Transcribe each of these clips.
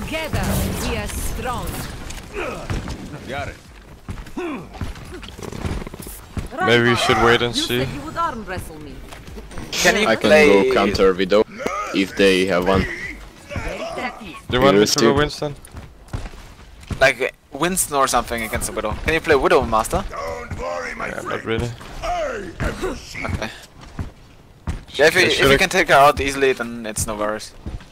Together we are strong. Got it. Maybe we should wait and You see. said you would arm wrestle me. Can you I can play... go counter Widow if they have one. Do you want me to Realistic. go Winston? like Winston or something against the Widow? Can you play Widow, Master? Don't worry, my Yeah, friend. not really. Okay. Yeah, if you can take her out easily, then it's no worries.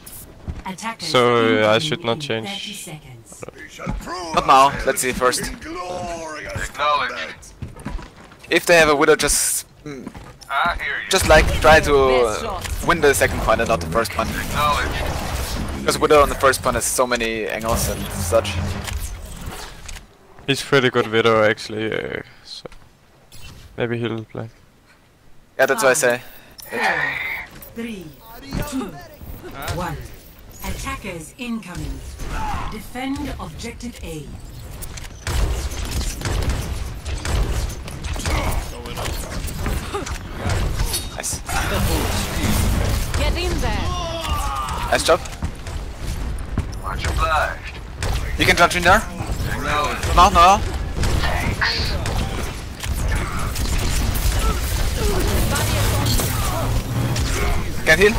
So I should not change. We shall prove Not now, let's see first. glorious Acknowledged. If they have a Widow, just I hear you. just like try to win the second point and not the first point. Acknowledged. Because Widow on the first point has so many angles and such. He's pretty good Widow actually, so maybe he'll play. Yeah, that's what I say. 3, 2, 1. Attackers incoming. Defend objective A. Nice. Get in there. Nice job. Much obliged. You can jump in there. No, no. Can heal.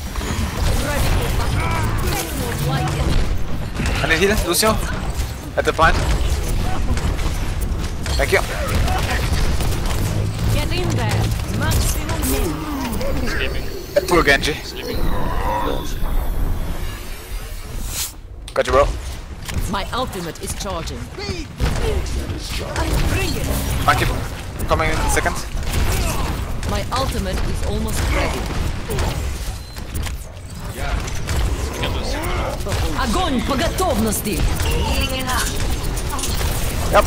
I need heal, Lucio. At the point. Thank you. Get in there. Maximum move. Poor Genji. Got you, bro. My ultimate is charging. Bring it. Monkey coming in a second. My ultimate is almost ready. Огонь по готовности. Yep.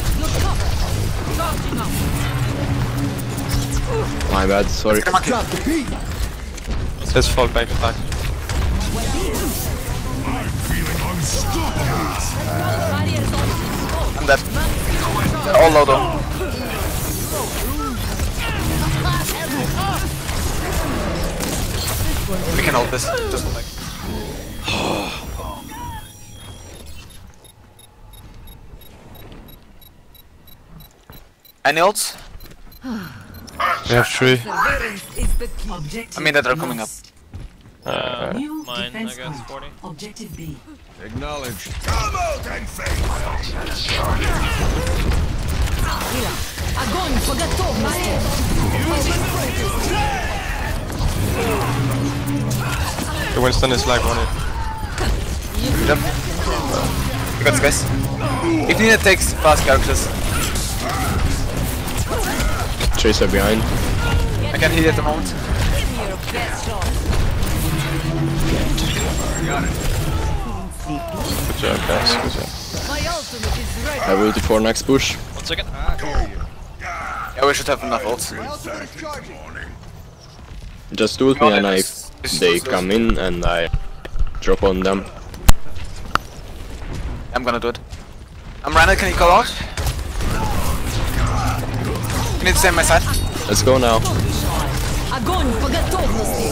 My bad, sorry. Come on, Let's fall back attack. I'm dead. All low though. We can hold this. Just like. Any ults? We have 3. Objective I mean that are coming up. New Mine, I defense guess, point. 40. Objective B. Acknowledged. Come out and face. Огонь по готовности. The Winston is like 1 hit. Yep. You got this, guys. If needed, takes fast characters. Tracer behind. I can heal at the moment. Your best shot. Good job guys, good job. My ultimate is ready. I will for next push. 1 second. Yeah, we should have enough ults. Just do it me and I, they come in and I drop on them. I'm gonna do it. I'm Rana, can you call out? You need to stay on my side. Let's go now. Огонь по готовности.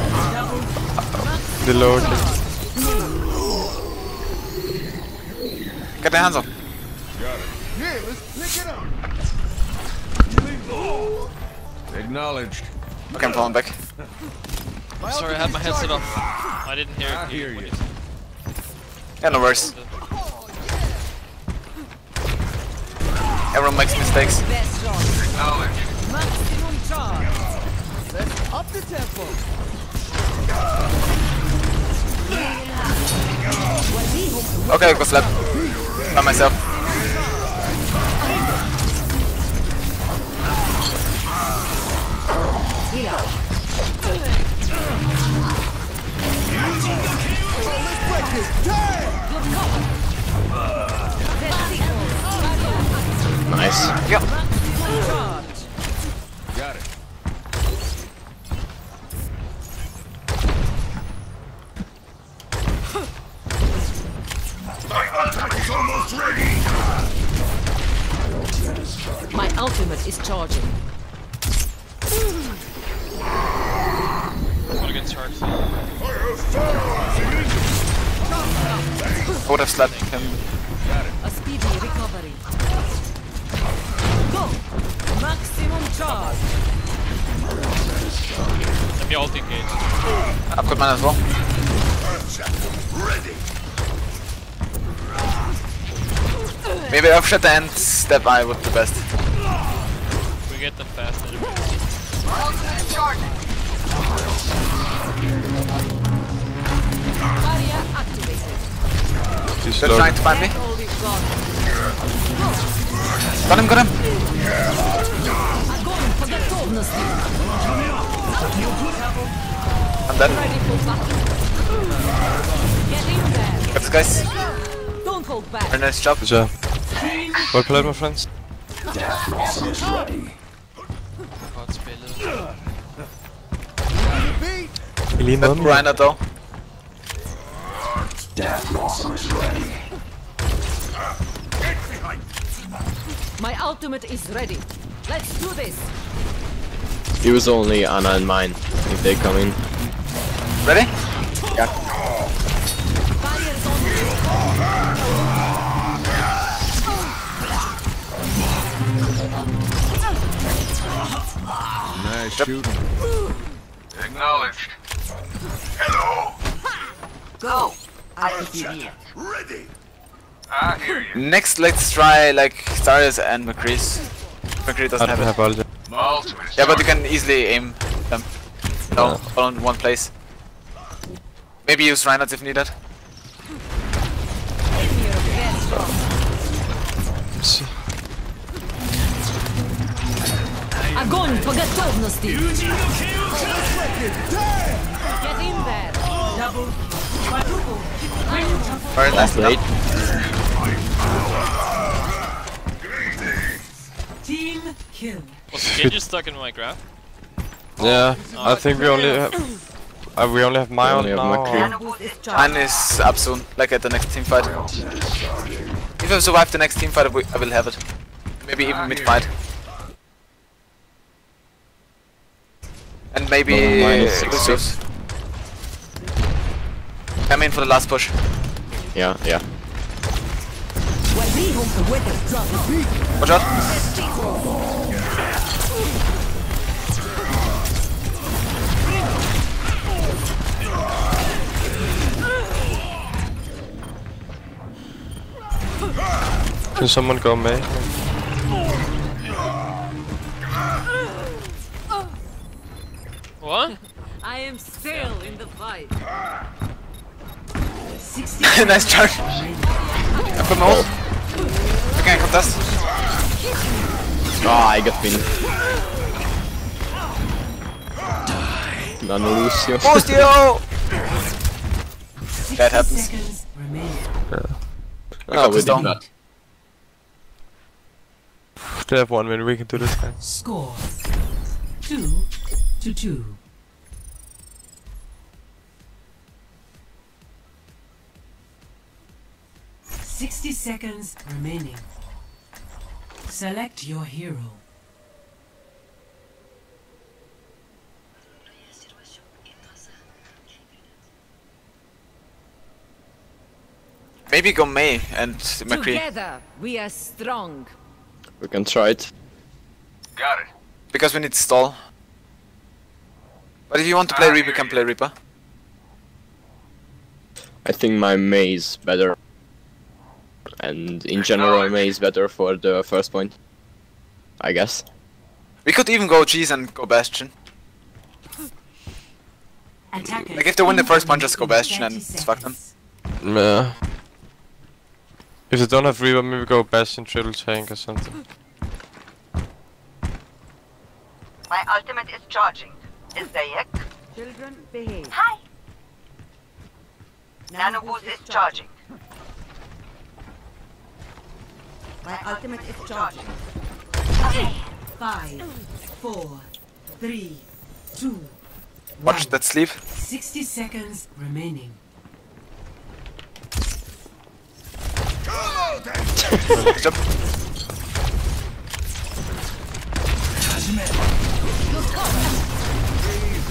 The lower kick. Get the hands up. Here, let's pick it up. Acknowledged. Okay, I'm falling back. Sorry, I had my headset off. I didn't hear I it. hear you. Yeah, no worries. Everyone makes mistakes. Best shot. Acknowledged. Maximum charge. Let's up the tempo. Okay, go slap. By myself. Nice. Yep. Got it. My attack is almost ready. My ultimate is charging. I'm gonna get charged. I have found I would have slapped him. A speedy recovery. Go! Maximum charge! Let me ult engage. I've got mine as well. Ready. Maybe I've shot the end step I would do best. We get them fast anyway. Barrier activated. He's They're slow. trying to find me. All is gone. Got him, got him! Огонь по готовности. I'm dead. Ready for battle. Get in there. Got this guys. Don't hold back. Very nice job. Good job. Well played, my friends. Godt spillet. Lige That med Reiner though. My ultimate is ready. Let's do this. Use only Ana and mine if they come in. Ready? Barriers on. Nice shooting. Acknowledged. Go. Ready. I hear you. Next, let's try like Starius and McCree's. McCree I doesn't don't have have it. ulti. Ultimate. Yeah, but you can easily aim them. No, all in one place. Maybe use Reinhardt if needed. Огонь по готовности. Get in there. Double. Quadruple. Very nice. Late. Team kill. Was Genji stuck in my graph? Yeah, I think we only have my ult only have now. McCree. Boost is charged. Mine is up soon, like at the next team fight. If I survive the next team fight, I will have it. Maybe even mid fight. And maybe Mine is 60. Lucius. I'm in for the last push. Yeah, yeah. Watch out. Can someone go May? What? I am still in the fight. 60 Nice charge. I've got my ult. I can't contest. Oh, I got pinned. Nano Lucio. Boost-yo! That happens. seconds remain. Oh, we this did down. not. They have 1 minute, we can do this guys. Score 2-2. Sixty seconds remaining. Select your hero. Maybe go May and McCree. Together we are strong. We can try it. Got it. Because we need stall. But if you want to play Reaper, you can play Reaper. I think my Mei is better. And in general, Mei is better for the first point. I guess. We could even go Cheese and go Bastion. Attackers Like if they win the first point, incoming just go in Bastion and 30 fuck them. seconds. Yeah. If they don't have Reaper, maybe go Bastion, triple tank or something. My ultimate is charging. Is there yet? Children behave. Hi. Nano boost is charging. My ultimate is charging. 5, 4, 3, 2. Watch that sleep. 60 seconds remaining. Good job.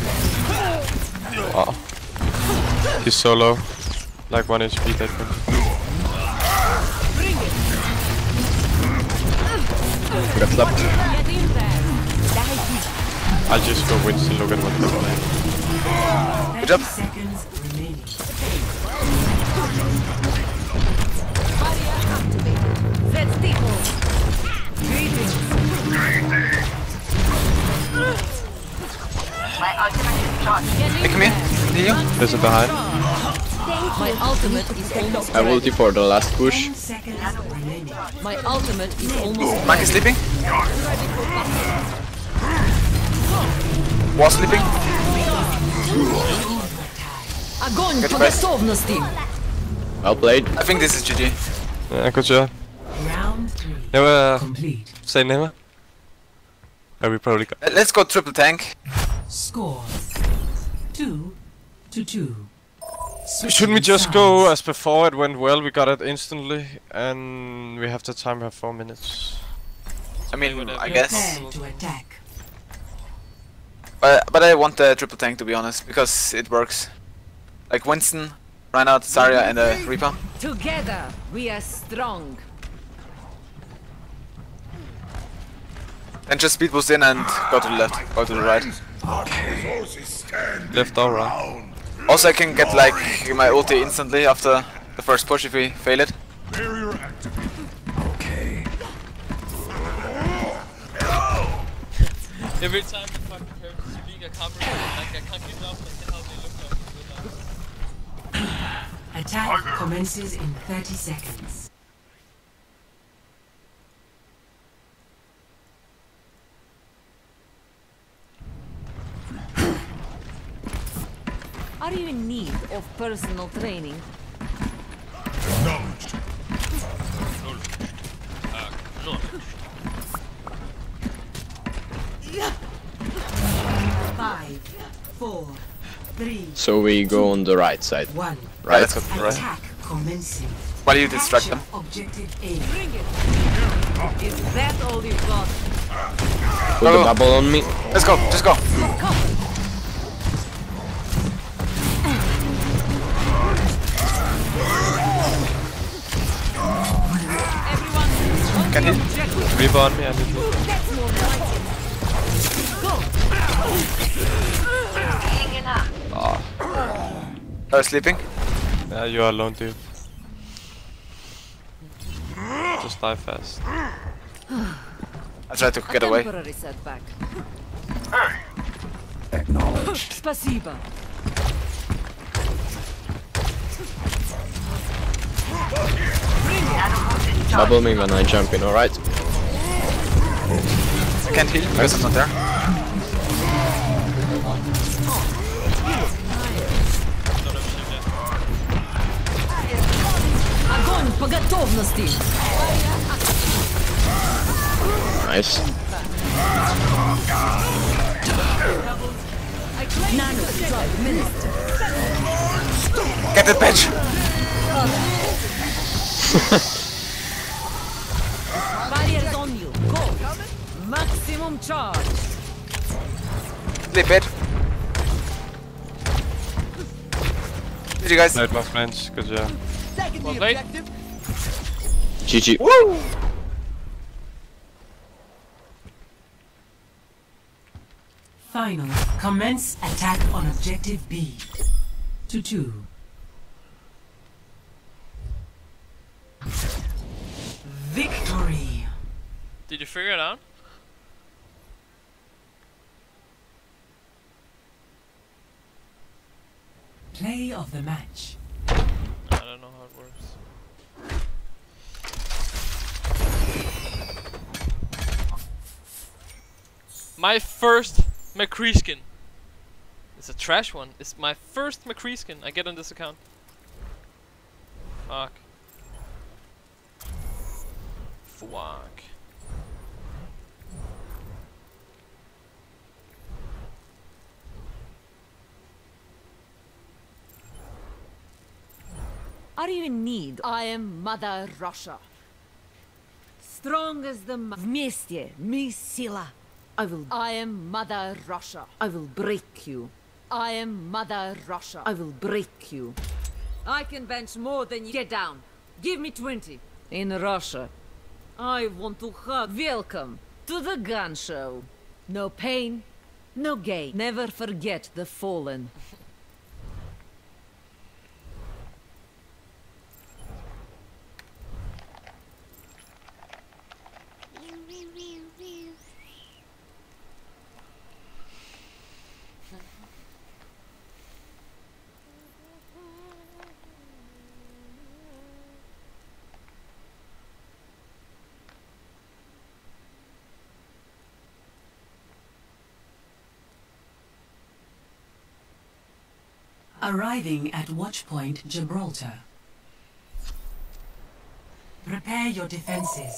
Wow. He's so low. Like 1 HP that guy. left. Get in there. I'll just go Winston, look at what they're playing. 30 job. seconds remaining. Barrier activated. Let's depot. Greetings. My ultimate is charged. Get in Hey, come here. there. Heal you. There's a behind. My ultimate is almost I will ready. for the last push. 10 seconds remaining. My ultimate is almost Mark is sleeping. Was sleeping. Огонь Get по back. готовности. Well played. I think this is GG. Yeah, good job. Round 3 Never complete. say never. But we probably got. Let's go triple tank. Score 2-2. Shouldn't we just go as before? It went well, we got it instantly, and we have the time, we have 4 minutes. I mean, whatever. I guess. Prepare to attack. But I want the triple tank to be honest, because it works. Like Winston, Reinhardt, Zarya, and Reaper. Together we are strong. And just speed boost in and go to the left, go to the right. Left or right? Also I can get like my ulti instantly after the first push if we fail it. Every time the fucking characters speak, I can't remember, like I can't keep up with how they look like. Attack commences in 30 seconds. Are you in need of personal training? Five, 4, 3, So we go on the right side. 1. Yeah, Right. let's go to the right. Attack commencing. While you distract them. Capture objective A. Bring it. Is that all you've got? Put the bubble on me. Let's go, just go. Everyone, Can hit. Reaper on me, I need to. that's more fighting. Being enough. Sleeping. Yeah, you are alone, dude. Just die fast. I try to get away. Temporary setback. Hey, Спасибо. Bubble me when I jump in, alright? I can't heal because I'm not there. Огонь по готовности. Nice. Nano strike minister. Get that bitch! Barriers on you. Go. Maximum charge. Sleep it. GG guys. That was flange, good job. Taking the Well played. objective. GG. Woo! Final. Commence attack on objective B. 2-2. Victory. Did you figure it out? Play of the match. I don't know how it works. My first McCree skin. It's a trash one. It's my first McCree skin I get on this account. Fuck. Fuck. Are you in need? I am Mother Russia. Strong as the Вместе мы сила. I am Mother Russia. I will break you. I am Mother Russia. I will break you. I can bench more than you. Get down. Give me 20. In Russia. I want to hug. Welcome. To the gun show. No pain, no gain. Never forget the fallen. Arriving at Watchpoint Gibraltar. Prepare your defenses.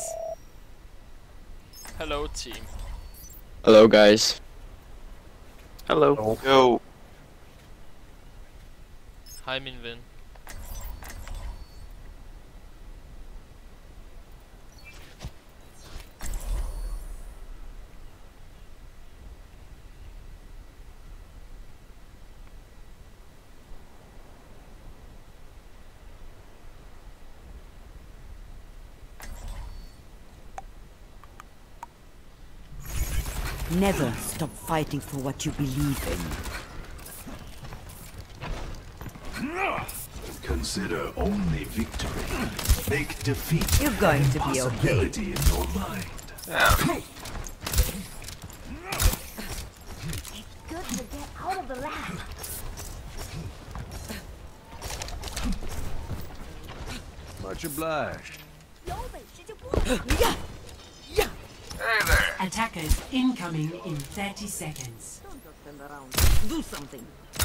Hello, team. Hello, guys. Hello. Yo. Hi, Minvin. Never stop fighting for what you believe in. Consider only victory. Make defeat. You're going to be possibility okay. in your mind. It's good to get out of the lab. Much obliged. Hey there. Attackers incoming in 30 seconds. Don't just stand around. Do something.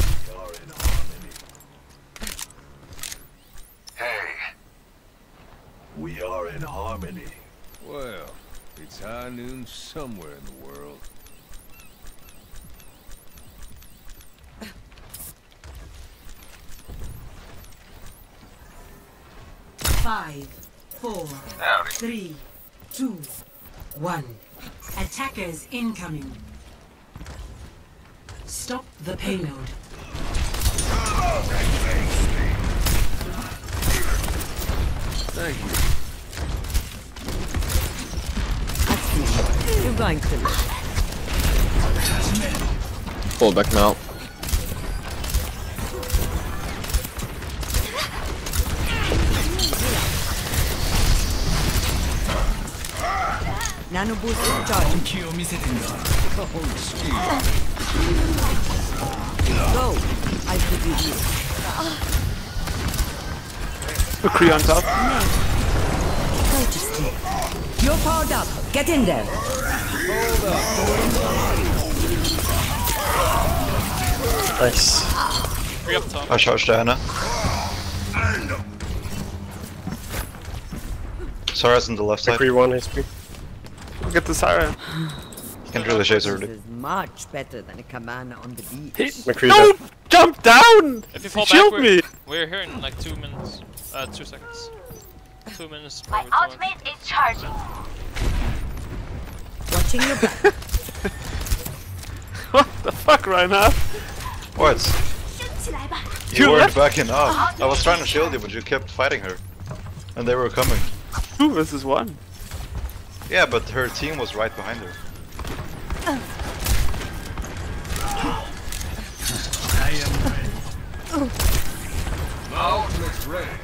Hey. We are in harmony. Well, it's high noon somewhere in the world. Five, 4, 3, 2, 1. Attackers incoming. Stop the payload. Thank you. You're going to live. Fall back now. Nano boost is charged. Go. I should be here. McCree on top. Go to sleep. You're powered up. Get in there. Nice. Free up top. I charged Diana. Sara's on the left side. McCree 1 HP. Get the Sara. You can drill the chase This early. is much better than a commander on the beach. McCree No! Jump down! If you fall Shield back, me! we're here in like 2 minutes. 2 seconds. 2 minutes. My ultimate is charging. Watching your back. What the fuck, Reinhardt? What? You weren't backing up. I was trying to shield you, but you kept fighting her. And they were coming. 2 versus 1. Yeah, but her team was right behind her. I am ready. Ultimate's ready.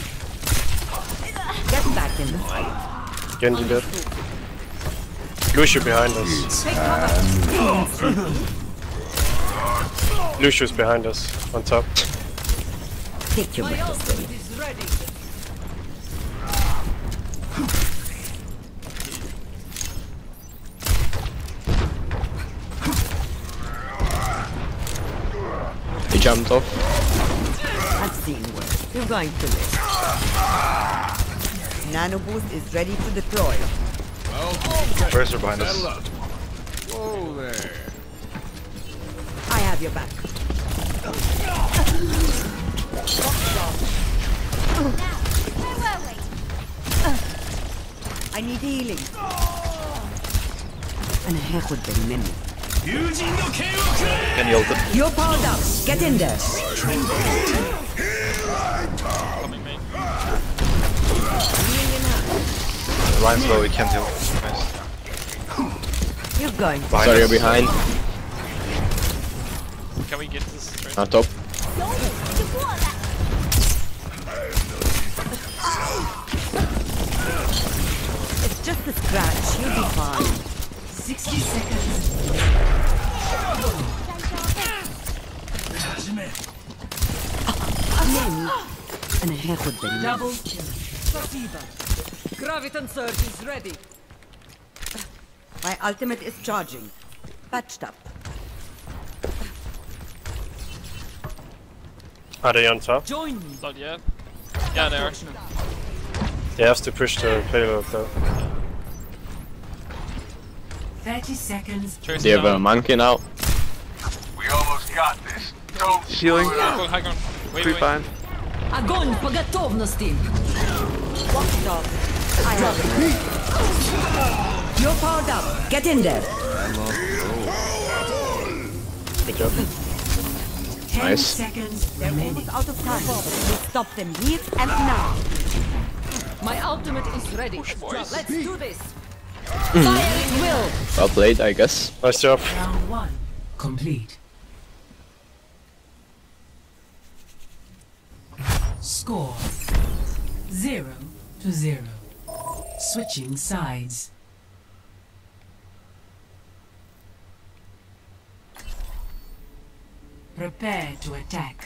Get back in the fight. Genji dead. Lucio behind us. Lucio's behind us, on top. Take your medicine. Is ready. He jumped off. I've seen worse. You're going to live. Nano boost is ready to deploy. Tracer behind us. Whoa there. I have your back. I need healing. أنا هاخد بالي منك. Can you ult it? You're powered up. Get in there. Coming main. Ryan's low, he can't heal. Nice. You're going. Sorry, you're behind. Can we get this straight? On top. It's just a scratch. You'll be fine. 60 seconds. And a hair would be Double kill. Graviton surge is ready. My ultimate is charging. Patched up. Are they on top? Join me. Not yet. Yeah, they are. They have to push the payload though. 30 seconds. They have a monkey now. We almost got this. Don't Healing. Go, hang on. Wait, wait. Fine. Огонь по готовности. Walked off. I have it. You're powered up. Get in there. Good job. 10 Nice. seconds They're remaining. almost out of time. We stop them here and now. My ultimate is ready. Let's do this. Fire at will. Well played, I guess. Nice job. Round 1 complete. Score 0-0. Switching sides. Prepare to attack.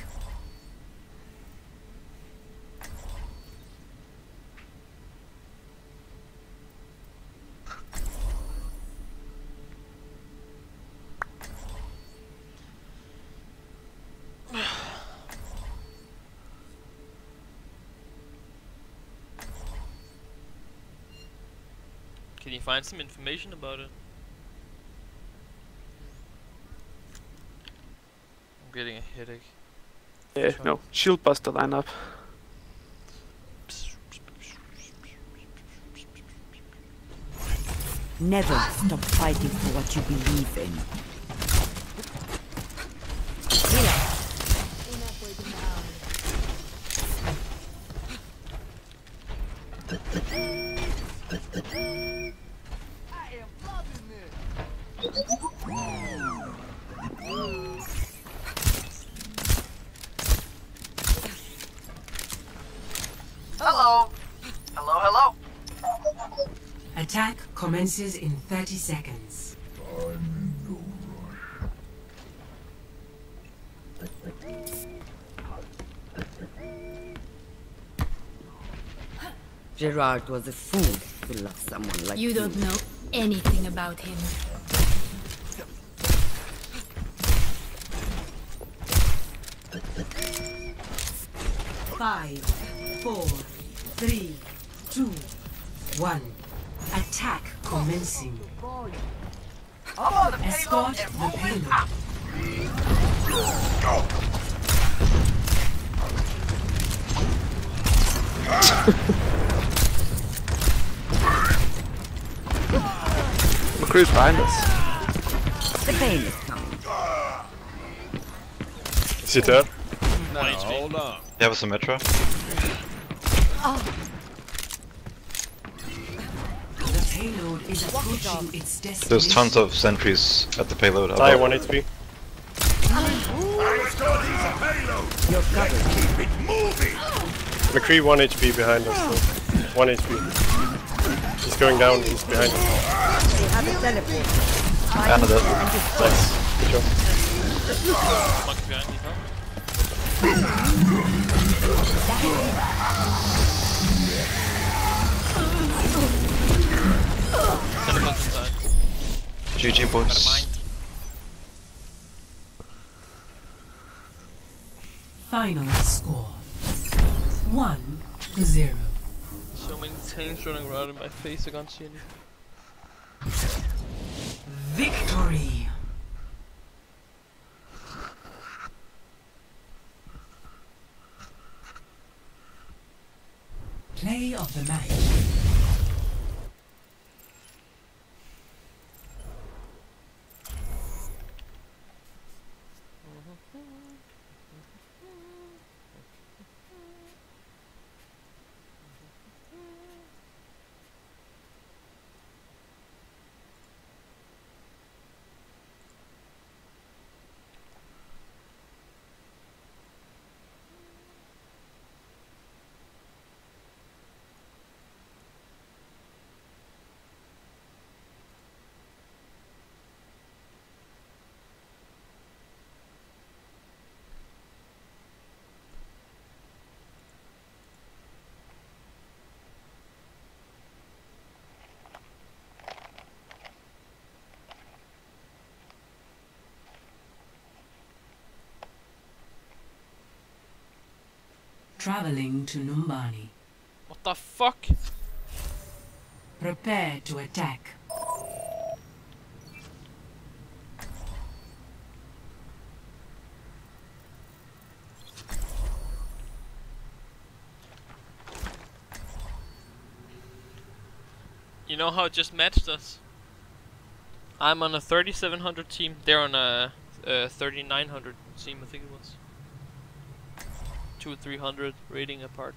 Can you find some information about it? I'm getting a headache. Yeah, no. Shield buster lineup. Never stop fighting for what you believe in. Hello. Hello, hello. Attack commences in 30 seconds. Gerard was a fool to love someone like you. You don't know anything about him. Five, 4, 3, 2, 1. Attack commencing. Escort the payload. McCree's behind us. The pain is coming. Is he dead? No, hold on. You have a Symmetra? The payload is approaching its destination. There's tons of sentries at the payload. Die above. 1 HP. You're covered. Keep it moving. McCree 1 HP behind us though. 1 HP. He's going down, he's behind us. They have a teleport. Anna does. Nice. Good job. Monkey behind you, huh? Teleport's inside. GG boys. Final score 1-0. So many tanks running around in my face, I can't see anything. Victory. Play of the match. traveling to Numbani. What the fuck? Prepare to attack. You know how it just matched us? I'm on a 3700 team, they're on a 3900 team, I think it was. 200-300 rating apart.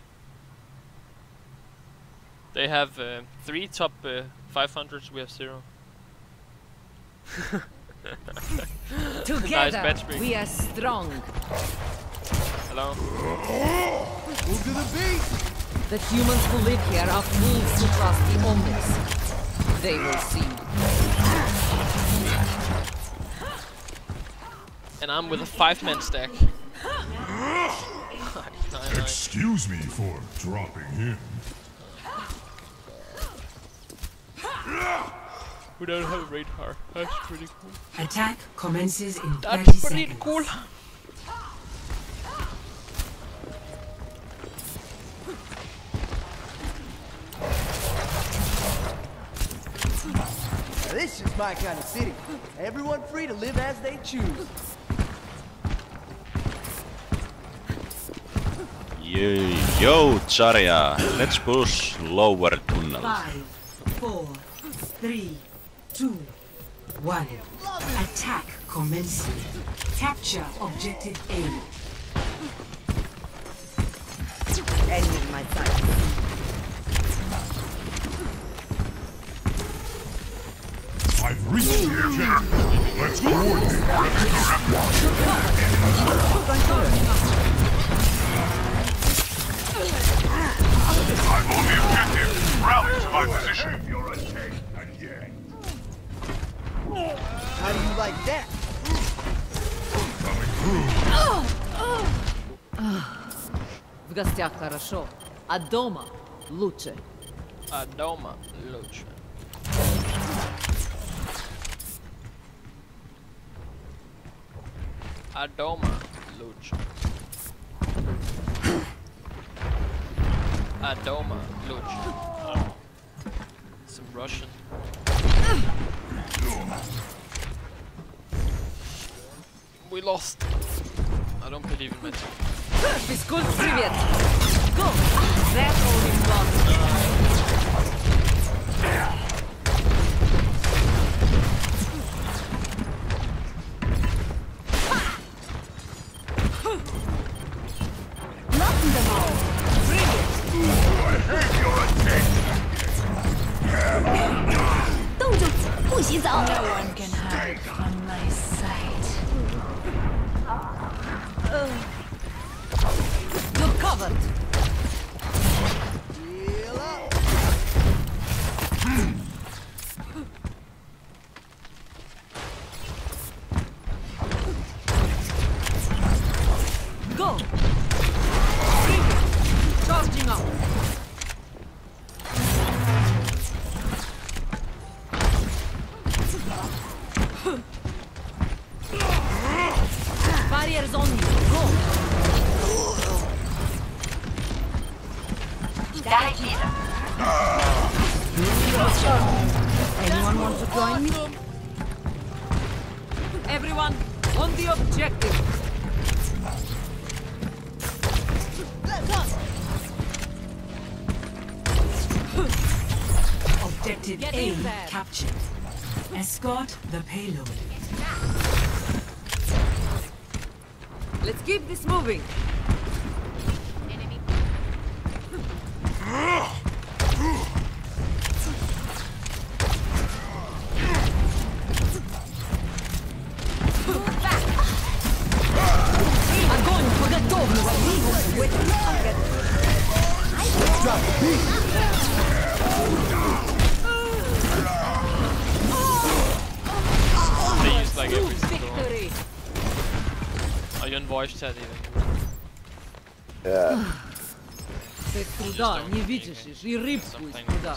They have 3 top 500s, we have 0. Together, nice we are strong. Hello? Move to the beat! The humans who live here are fools who trust the Omnics. They will see. And I'm with a 5-man stack. Excuse me for dropping in. We don't have a radar. That's pretty cool. Attack commences in 30 That's pretty seconds. cool. Now this is my kind of city. Everyone free to live as they choose. Yo, Zarya, let's push lower tunnel. 5, 4, 3, 2, 1. Attack commencing. Capture objective A. Enemy in my sight. I've reached the objective. Let's coordinate. I'm on the objective. Rally to my position. How do you like that? В гостях хорошо, а дома лучше. А дома лучше. А дома лучше. А дома лучше. Some Russian. We lost. I don't believe in magic. Физкульт, привет! Go! That's all we've got. No one can hide from my sight. You're covered. Go. Charging up. Barriers on you. Go. Anyone want to join me? Everyone, on the objective. Objective A captured. Escort the payload. Let's keep this moving. Огонь по готовности. Drop the beat. They use like every single one. Are you on voice chat even? Yeah. Ты труда не видишь и рыбку из труда.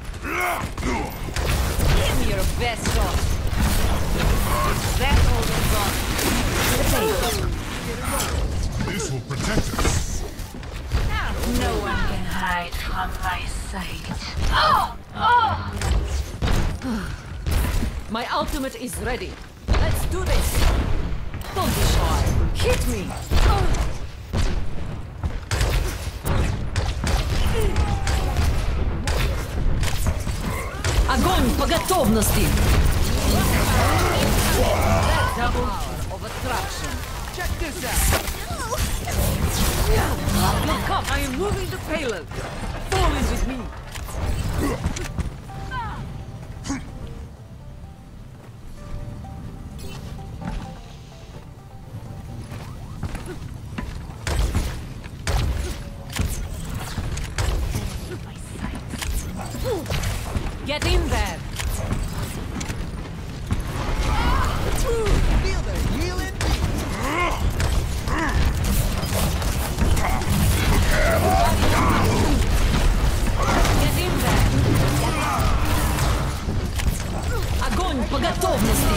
Give me your best shot. That's all we've got. This will protect us. No one can hide from my sight. My ultimate is ready. Let's do this. Don't be shy. Hit me. Огонь по готовности! Double power of attraction. Check this out. Look up, I am moving the payload. Fall in with me. Get in there. Feel the healing Get in there. Огонь по готовности!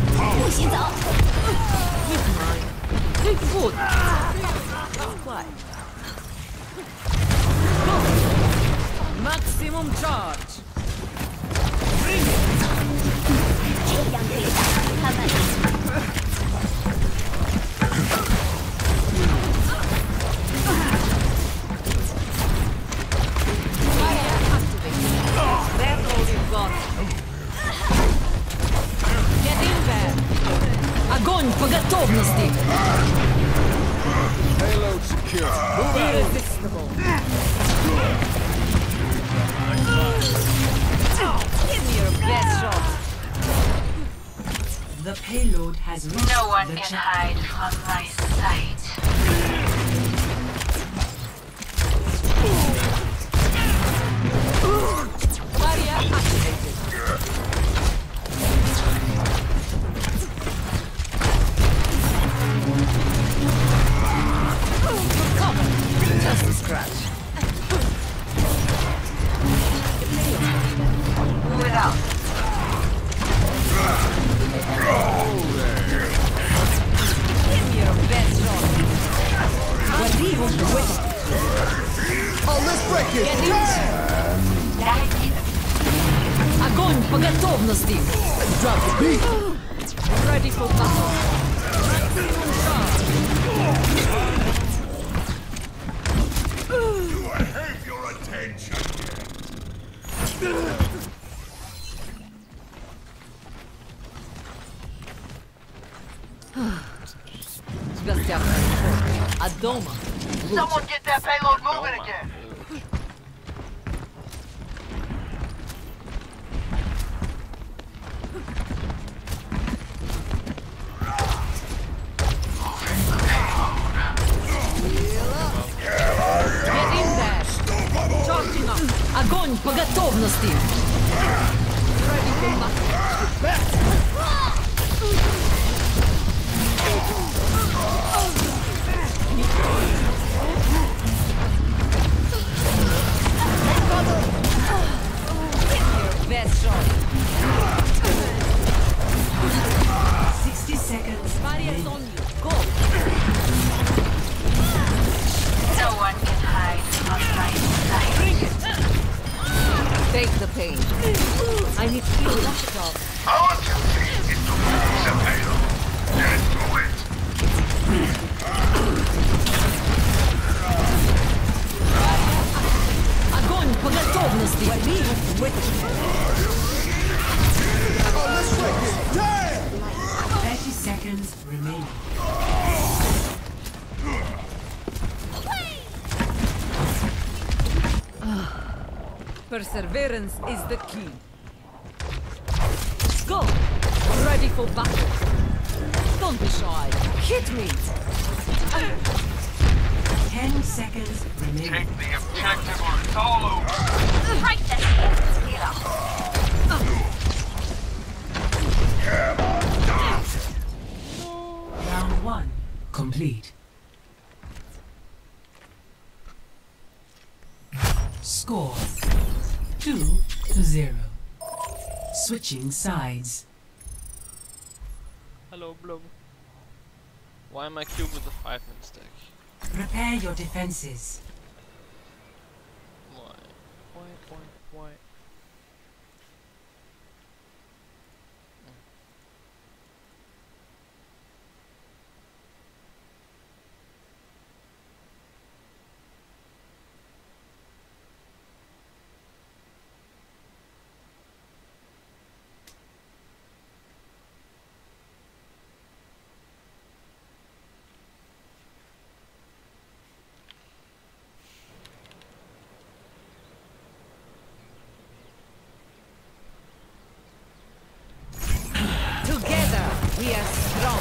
Take food. Quiet. Go. Maximum charge. Bring it. That's all you've got. Get in there. Огонь по готовности! Payload secure. Move out. Irresistible. Give me your best shot. The payload has reached No one the can checkpoint. hide from my sight. Barrier activated. Cover. Just a scratch. Move it out. Give me your best shot. Oh, let's break it! Get in. Огонь по готовности! Drop the beat! Ready for battle. Maximum charge. Do I have your attention? В гостях. А дома? Someone get that payload moving again. Get in there. Charging up. Огонь по готовности! Ready for battle. Best shot. 60 seconds. Barriers on you. Go. No one can hide from my sight. Bring it. Take the pain. I need to wash it off. Our duty is to use the payload. Get to it. Огонь по готовности! 30 seconds remaining. Perseverance is the key. Go. Ready for battle. Don't be shy. Hit me. 10 seconds remaining. Take the objective or it's all over. Right there. Round 1 complete. Score 2-0. Switching sides. Hello, Blob. Why am I cubed with a 5-man stack? Prepare your defenses. Together, we are strong.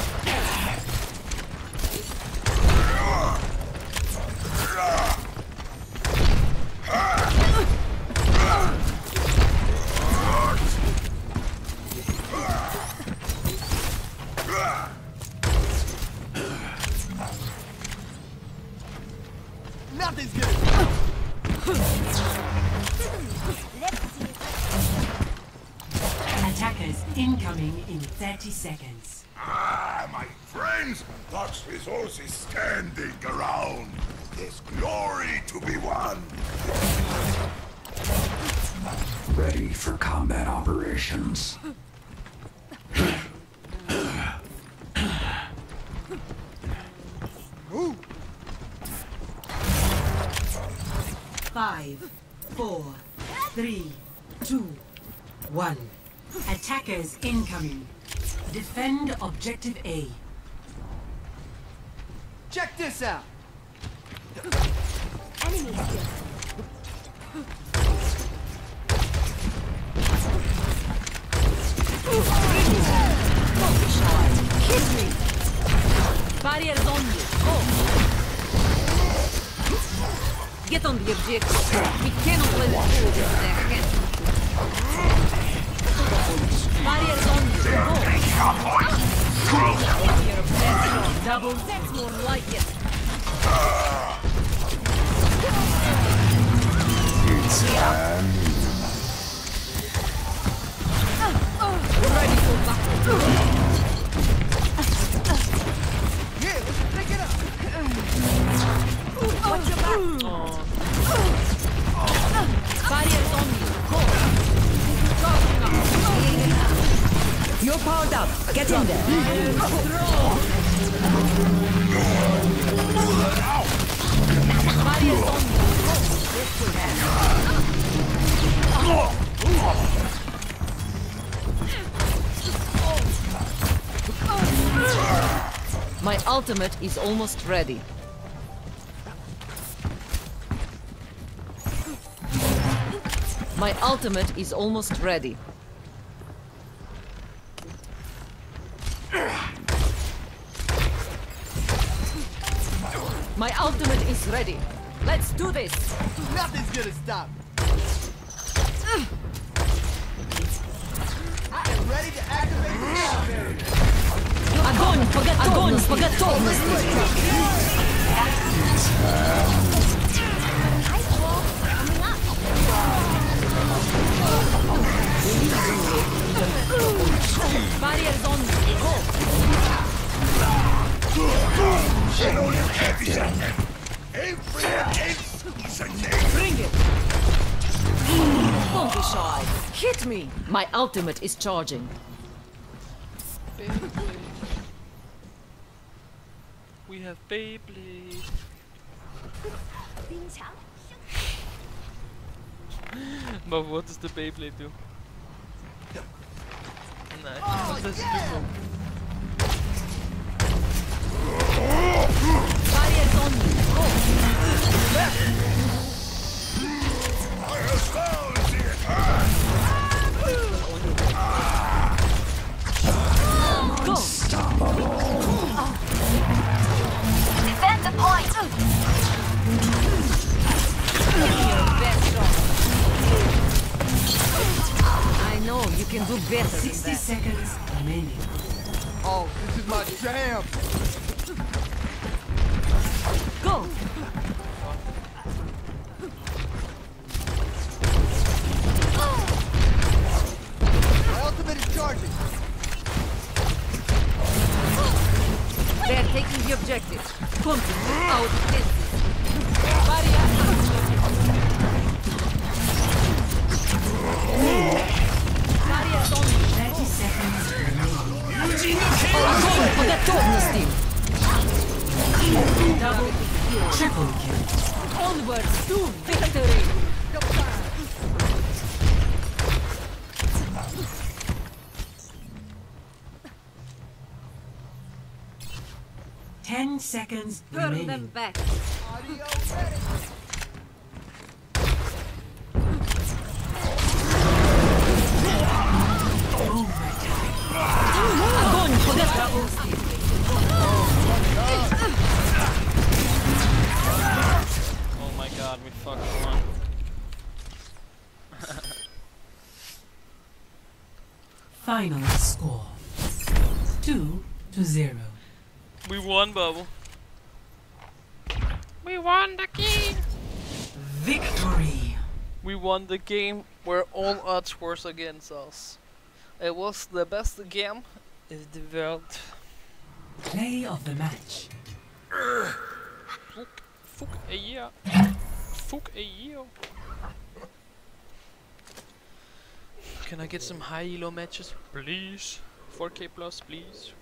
Nothing's gonna. Attackers incoming in 30 seconds. Ah, my friends, Lux resource is standing around. There's glory to be won. Ready for combat operations. Ooh. 5, 4, 3, 2, 1. Attackers incoming. Defend objective A. Check this out. Enemy here. Hit me! Barriers on you. Go! Get on the objective. We cannot let it fall into their hands. Barriers on you. Go! You're best. Double. That's more like it. It's Ready for battle. Yeah, let's pick it up. Watch your back. Barriers on you. Go. You're powered up. Get in there. Barriers on you. My ultimate is almost ready. My ultimate is almost ready. My ultimate is ready. Let's do this. Nothing's gonna stop me. I am ready to activate the elevator. Огонь по готовности. Barriers on me. Go. Bring it. Don't be shy. Hit me. My ultimate is charging. Beyblade. We have Beyblade. But what does the Beyblade do? Nice. What does it do? Barriers on me. Go. Go. Defend the point. Your best shot. I know you can do better than 60 that. seconds remaining. Oh, this is my jam. Go. My ultimate is charging. They're taking the objective. Continue our defenses. Barrier. Onwards to victory! 10 seconds Turn them remaining. back. Огонь по готову. Oh my god, we fucking won. Final score 2-0. We won, Bubble. We won the game! Victory! We won the game where all odds were against us. It was the best game in the world. Play of the match. Fuck a year. Fuck a year. Can I get some high elo matches, please? 4K plus, please.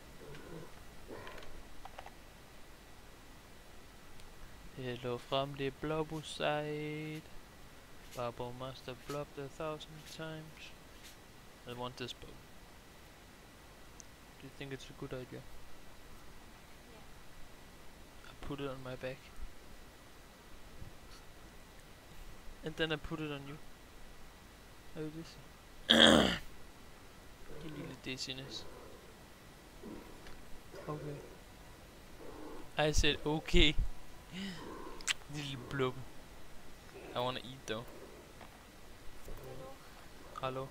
Hello from the Blobu side. Bubble must have blubbed 1,000 times. I want this bow. Do you think it's a good idea? I put it on my back. And then I put it on you. How is this? A little dizziness. Okay. I said okay. Little blob. I wanna eat though. Hello.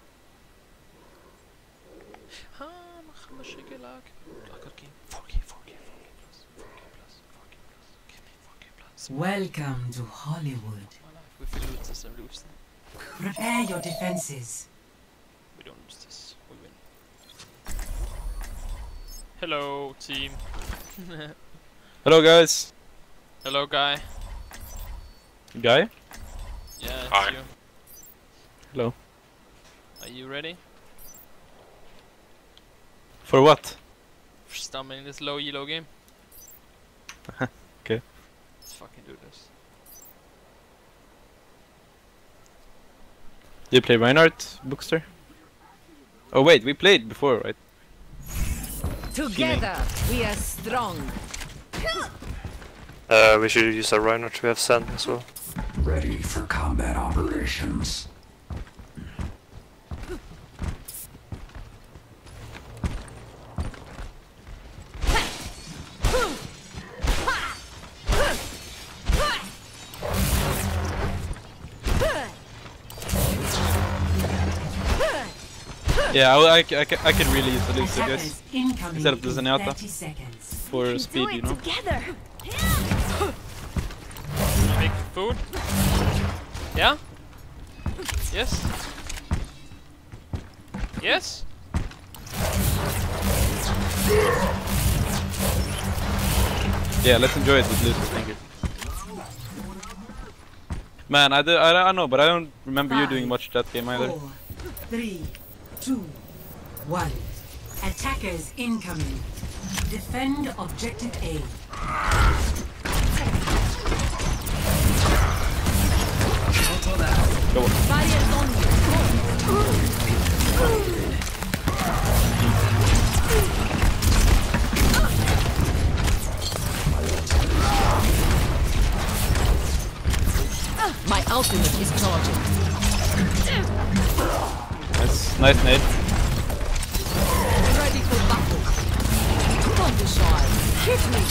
Mach mal Schickelag. Oh Gott, game. 4K plus. 4K plus. Give me 4K plus. Welcome to Hollywood. If we lose this, I lose. Prepare your defenses. We don't lose this. We win. Hello, team. Hello, guys. Hello, guy. Guy? Yeah, it's Hi. you. Hello. Are you ready? For what? For stumbling this low elo game? Okay. Let's fucking do this. Do you play Reinhardt, Bookster? Oh wait, we played before, right? Together, we are strong. We should use a Reinhardt, we have Sand as well. Ready for combat operations. Yeah, I can really use the Lucio, guys. Instead of the Zenyatta. 30 seconds. For speed, you know. Together. Make food? Yeah? Yes? Yes? Yeah, let's enjoy it with Lucio, thank you. Man, I know, but I don't remember you doing much that game either. 4, 3, 2, 1. Attackers incoming. Defend objective A. Go. Barriers on you. My ultimate is charging. Nice nade. Ready for battle. Come on, Deshaun. Hit me.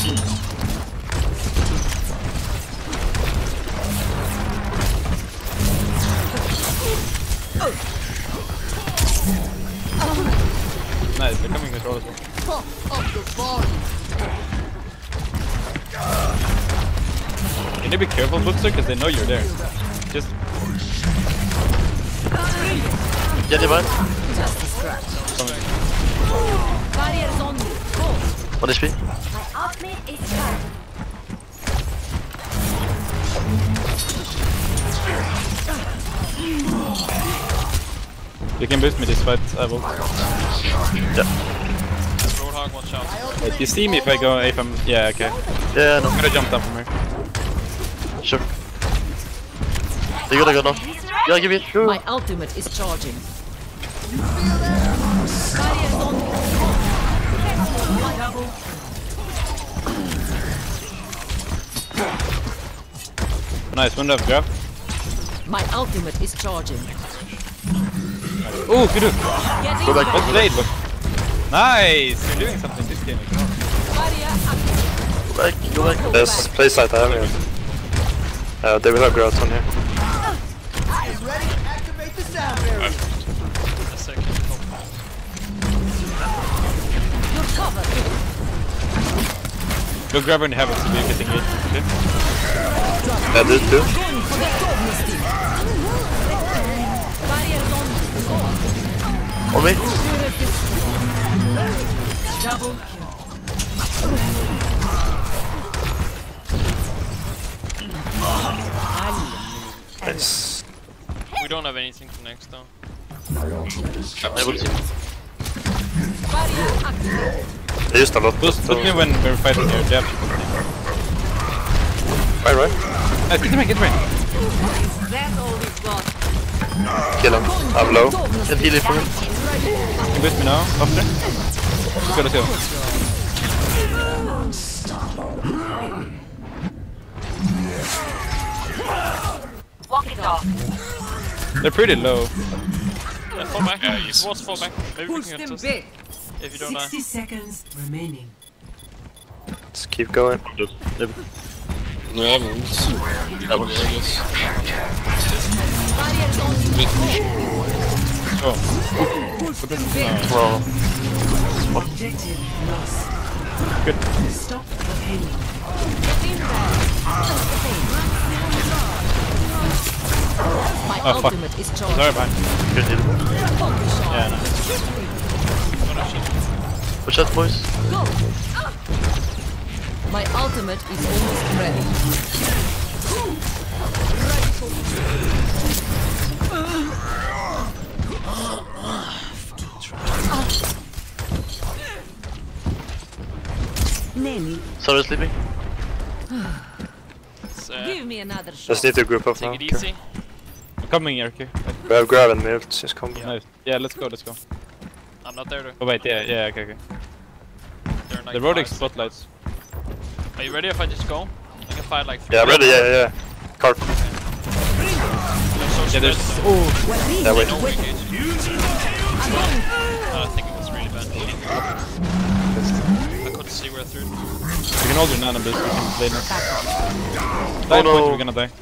Nice, they're coming control as well. Pump up the volume. Can you be careful, Bookster, because they know you're there. Just... Get him, man. Just a scratch. Barriers on you. Go. What HP? My ultimate is charged. You can boost me this fight, I will. Yeah. Roadhog, watch out. Wait, you see me if I go, if I'm... Yeah, okay. Yeah, no. I'm gonna jump down from here. Sure. You gotta go now. Yeah, give it. My ultimate is charging. Nice, window of grab. My ultimate is charging. Oh, good. Go back. Let's play it, look. Nice! You're doing something this game. Go back, go back. There's play site I have here. They will have growth on here. Ready? Activate the sound barrier. A second. You're covered. Go grab her in heaven so we're getting it. Okay? Yeah, this too. On me. Double Nice. We don't have anything for next though. They used a lot. Put me when we're fighting here, jab. Right. Nice, get me. That's all we've got. Kill him. I'm low. Can heal it for him. You can boost me now, after. Let's go. Walk it off. They're pretty low. Yeah, fall back. Towards fall back. Maybe we can get just if you don't 60 seconds remaining. Let's keep going. No, I haven't. Oh. Objective lost. Good. Stop the pain. My Oh, fuck. ultimate is charging. Sorry, man. Good deal. Yeah, no. Watch out, boys. Go. My ultimate is almost ready. Name Sorry, sleeping. Give me another shot. Just need to group up now. take it easy. I'm coming, Erky. We have grab and move. Just come. Nice. Yeah, let's go. I'm not there though. Oh wait, yeah, okay. They're like The Rodix 5 spotlights. seconds. Are you ready if I just go? I can fight like 3. Yeah, ready. Yeah. Carp. Yeah, there's. Yeah, wait. No engage. I think it was really bad. I couldn't see where through. We can hold your nano boost, we can play now. Oh no. We're gonna die.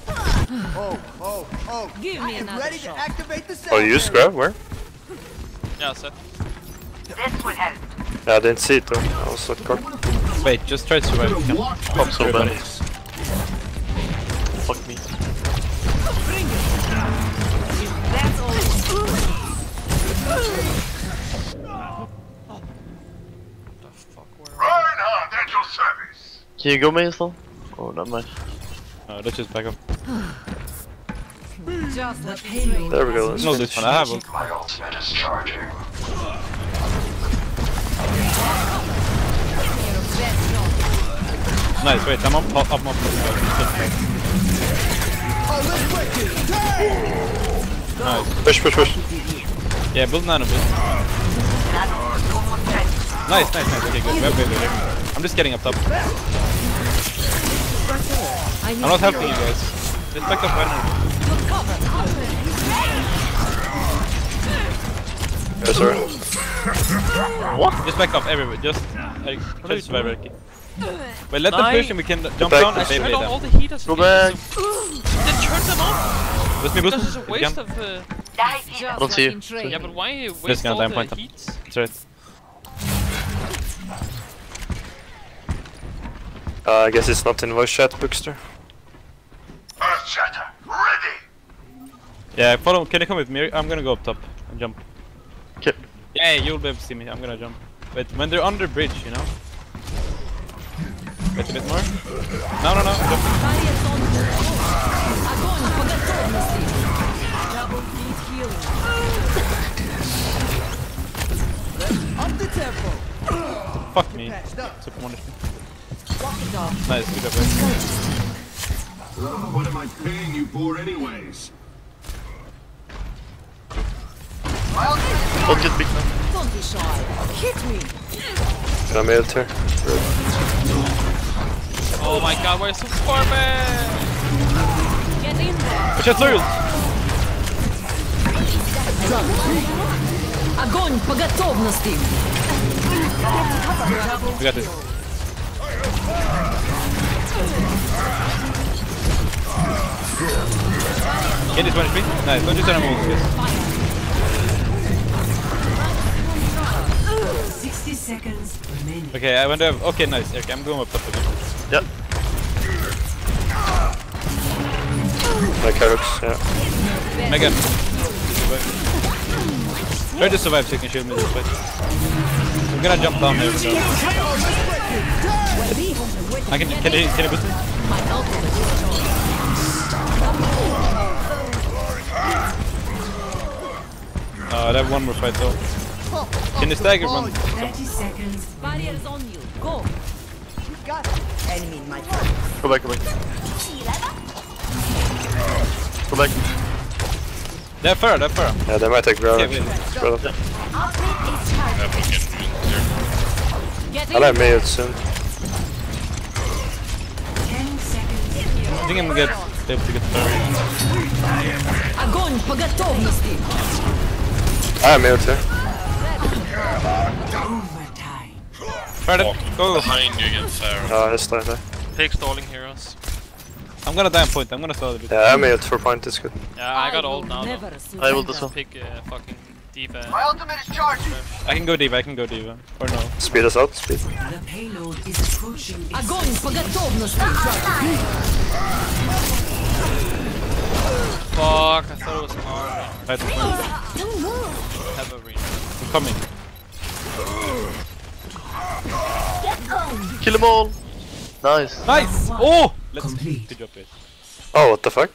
Oh. Give me another Ready shot. to activate the sound Oh, you used grab? Where? Yeah, set. This will help. Yeah, I didn't see it though. I was at carp. Wait, just try to survive if you can. Pop so bad. Fuck me. That's all. The fuck, where Reinhardt at your service. Can you go main still? Oh, not much. Let's just back up. Just The what payload. There we go. No, this one, I have it. My ultimate is charging. Nice, wait, I'm up. Nice. Push. Yeah, build nano boost. Nice. Okay, good. Wait. I'm just getting up top. I'm not helping you guys. Just back up right now. Yes, sir. What? Just back up, everybody. Just survive, Ricky. Wait, let them push and we can jump back. down and I save turned on all them. the heaters. Go back. Then turn them off. Boost me. This is a If you waste can. of. I don't see you. Yeah, but why Just waste gonna all die the point them. heats? That's right. I guess it's not in voice chat, Bookster. Earth Shatter, ready. Yeah, follow. Can you come with me? I'm gonna go up top and jump. Okay. Yeah, you'll be able to see me. I'm gonna jump. Wait, when they're under bridge, you know. Wait a bit more. No. Jump. Up the tempo. Fuck me. Super wonderful. Nice, good job, guys. What am I paying you for anyways? Don't get big now. Don't be shy. Hit me. Can I mail it here? Oh my god, we're so far back! Get in there. Watch out, Lurus! Огонь по готовности. We got this. Get this 1 HP. Nice, don't just turn him over, guys. 60 seconds remaining. Okay, I went over. Okay, nice, Eric, I'm going up top again. Yep. Like hooks, yeah. Megan. Try to survive so you can shield me this way. I'm gonna jump down there. So. Can you boost me? That one more fight though. Can you stagger one? 30 seconds. Barriers on you. Go. You got it. Enemy in my front. Go back, go back. Go back. They're fur. Yeah, they might take ground. Yeah, Spread up. Get I'll have mail soon. 10 seconds. I think I'm gonna be able to get fur. Огонь по готовности. I have mail too. Overtime. Try to go. Behind you again, Pharaoh. Oh, it's like that. Take stalling heroes. I'm gonna die on point. I'm gonna stall a bit. Yeah, I mailed for point, it's good. Yeah, I got ult now. Never I will also. Pick fucking D.Va. My ultimate is charging. I can go D.Va. Or no. Speed us out, speed. The payload is approaching its Огонь по готовности. Fuck, I thought it was hard. Right, Have a ring. I'm coming. Kill them all! Nice. Nice! Oh! Let's good job, guys. Oh, what the fuck?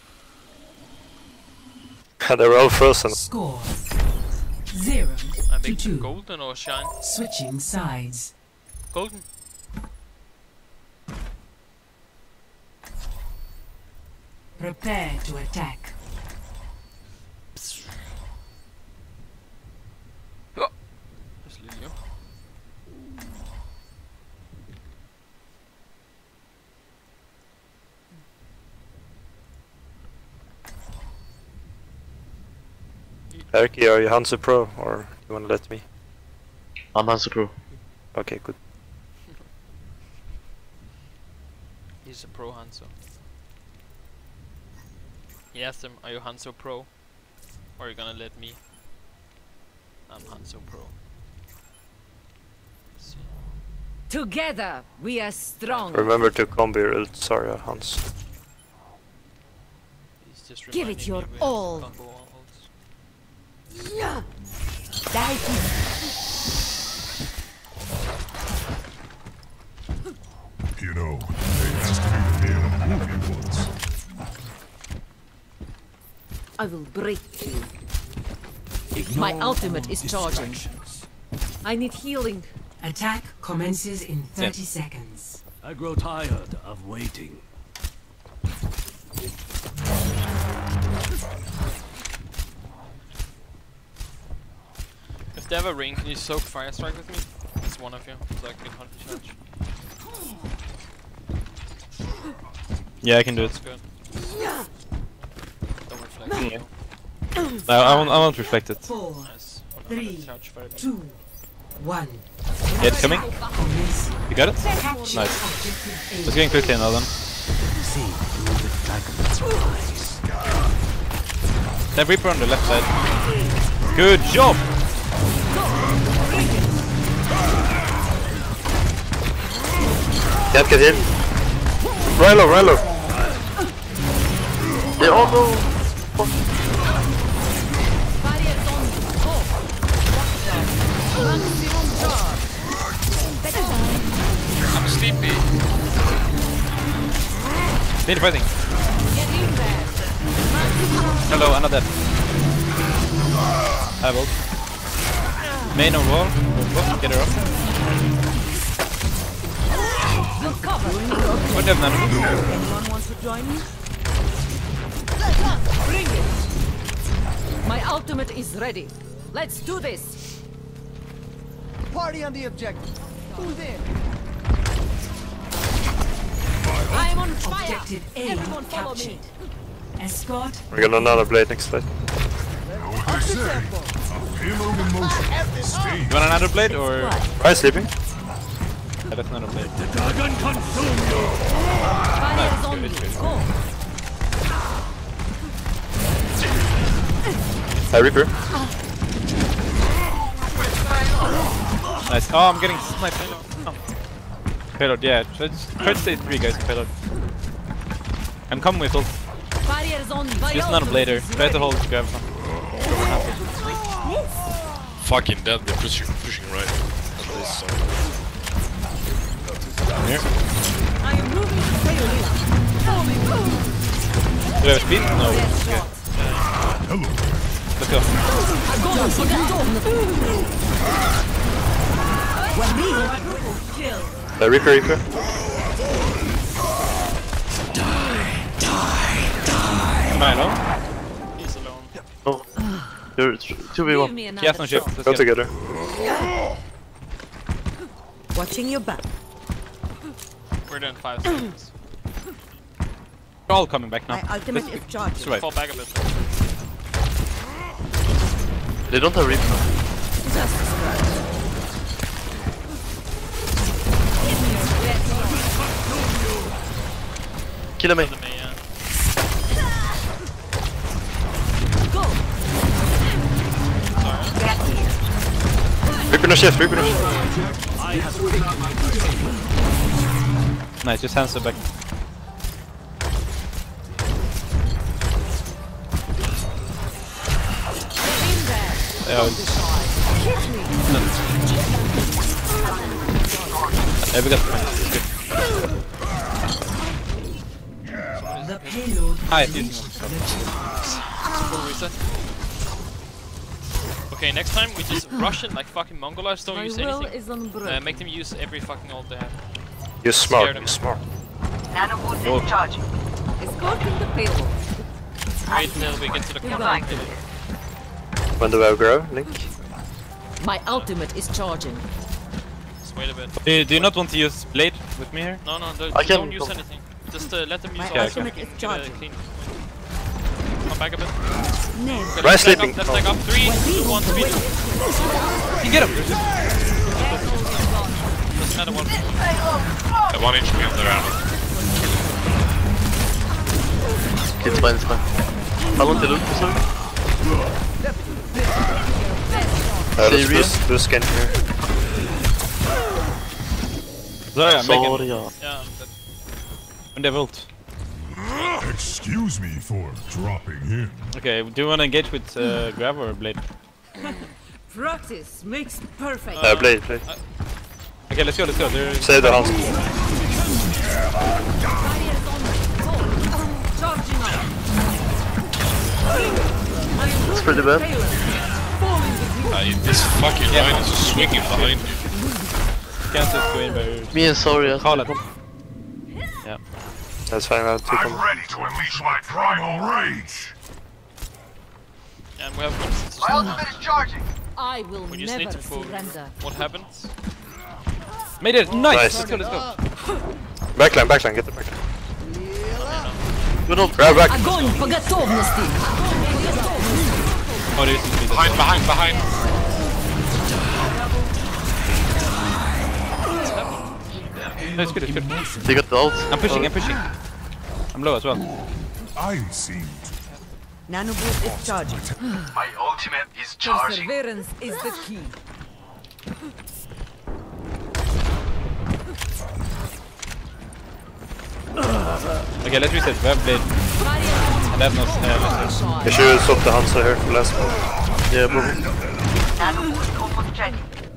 They were all frozen. Score 0 I to think 2. golden or shine. Switching sides. Golden. Prepare to attack. Just leave you. Erky, are you Hanzo Pro or you wanna let me? I'm Hanzo Pro. Okay, good. He's a pro Hanzo. He asked him, are you Hanzo Pro? Or are you gonna let me? I'm Hanzo Pro. Let's see. Together we are strong. Remember to combo your ult, sorry Hans. He's just Give it reminding your me we have all. combo ults. Yeah. You know, they asked me to nail a movie once. I will break you. My ultimate is charging. I need healing. Attack commences in 30 seconds. I grow tired of waiting. If they have a ring, can you soak fire strike with me? It's one of you, so I can hunter charge. Yeah, I can do it. That's good. Don't reflect. Yeah. No, I won't reflect it. 4, Nice. 3, Charge fire. 2, 1. Yeah, it's coming. You got it? Nice. Let's get in quickly now then. That Reaper on the left side. Good job! Can't get in. Rilo, Rilo! They all go! I'm sleepy. Need fighting. Hello, I'm not dead. I have ult. Main on wall. Get her up. What do you have, Nano? Anyone wants to join me? Bring it! My ultimate is ready. Let's do this! Party on the objective. Who's in? I'm on fire! Objective A Everyone follow captured. me! Escort. We got another blade next fight. What they say? A payload in motion. Stay. You want another blade or? Why sleeping? Yeah, that's another blade. The dragon consume you! Fire's on me. Go! Reaper. Nice. Oh, I'm getting sniped. Oh. Payload, yeah. Try to stay 3 guys in payload. I'm coming with ult. Fire's on me. Just another blade here. Try to hold grab some. Fucking dead, they're pushing right. At least so. Down here. I am moving to payload. Follow me. Do we have speed? No. Okay. Hello. Let's go. Reaper. Am I alone? He's alone. Oh. You're 2v1. He has no shift. Let's Go get together. Watching your back. We're doing 5 seconds. We're all coming back now. My ultimate is charged. That's right. Fall back a bit. They don't have Reaper. Just a scratch. Kill me. Reaper no shift. Nice, just hands it back. Yeah, we got The payload. Hi, Okay, next time we just rush it like fucking Mongolites, don't My use will anything. is on break. Make them use every fucking ult they have. You're Scare smart. them. You're smart. Nanoboost is charging. Escorting the payload. Wait till we get to the corner. Goodbye. When do I grow, Link? My ultimate is charging. Just wait a bit. Do you not want to use blade with me here? No, I can don't use anything. Just let them use My all ultimate is charging. clean. Come back a bit. Name. Okay, Right, let's stack sleeping. up, let's stack up. 3, 2, 1, speed. You get him! Doesn't matter what. 1 HP on the round. It's fine. How long did you look for? Let's do scan here. Sorry, I'm making. Sorry. Yeah, I'm dead. When they ult. Excuse me for dropping in. Okay, do you want to engage with grab or blade? Practice makes perfect. Blade. Okay, let's go. There Save the Hanzo. Charging up. It's pretty bad. This fucking line is just swinging behind you. Can't just go in by Me and Sorry. call it. Yeah. That's fine. I'll take I'm him. ready to unleash my primal rage. And we have My ultimate is charging. I will we just need never to prove surrender. what happens. Made it! Nice! Nice. Let's go. Backline. Get the backline. Good old grab back. Огонь по готовности. Oh, there is speed. Behind. No, it's good. They got the ult. I'm pushing. I'm low as well. I seem Nanoboost is charging. My ultimate is charging. Perseverance is the key. Okay, let's reset. We have blade. And I have no snare. You should swap the Hanzo here for last one. Yeah, bro. Nanoboost almost ready.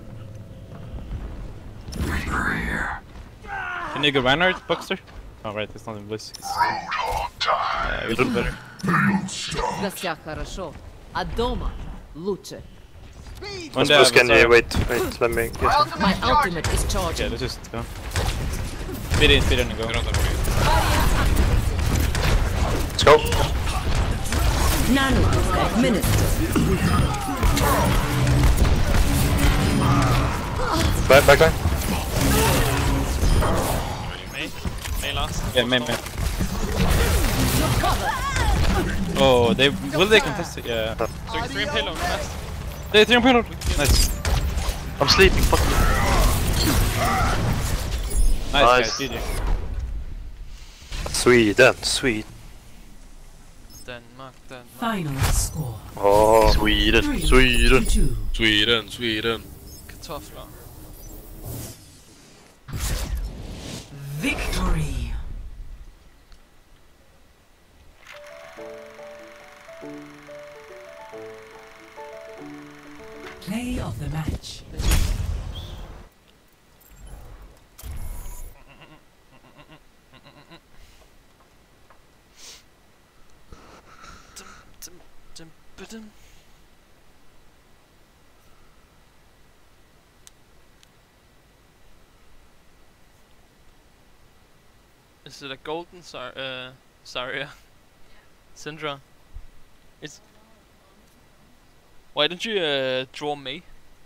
Can you go Reinhardt, Buckster? Oh, right, it's not in Bliss. Yeah, we do better. В гостях хорошо, а дома лучше. One Let's day I push was, Kenny. Wait, let me get him. My ultimate is Okay, charging. let's just go. Speed in and go. Let's go. Nano administered. Backline. May last? Yeah, May. Oh, will they contest it? Yeah. So 3 payload fast. They 3 payload. Nice. I'm sleeping. Fuck. Nice. Guys, GG. Sweden. Denmark. Final score. Oh, Sweden. Kartofler. Victory. Play of the match. Is it a golden Zarya? Syndra? It's. Why didn't you draw me?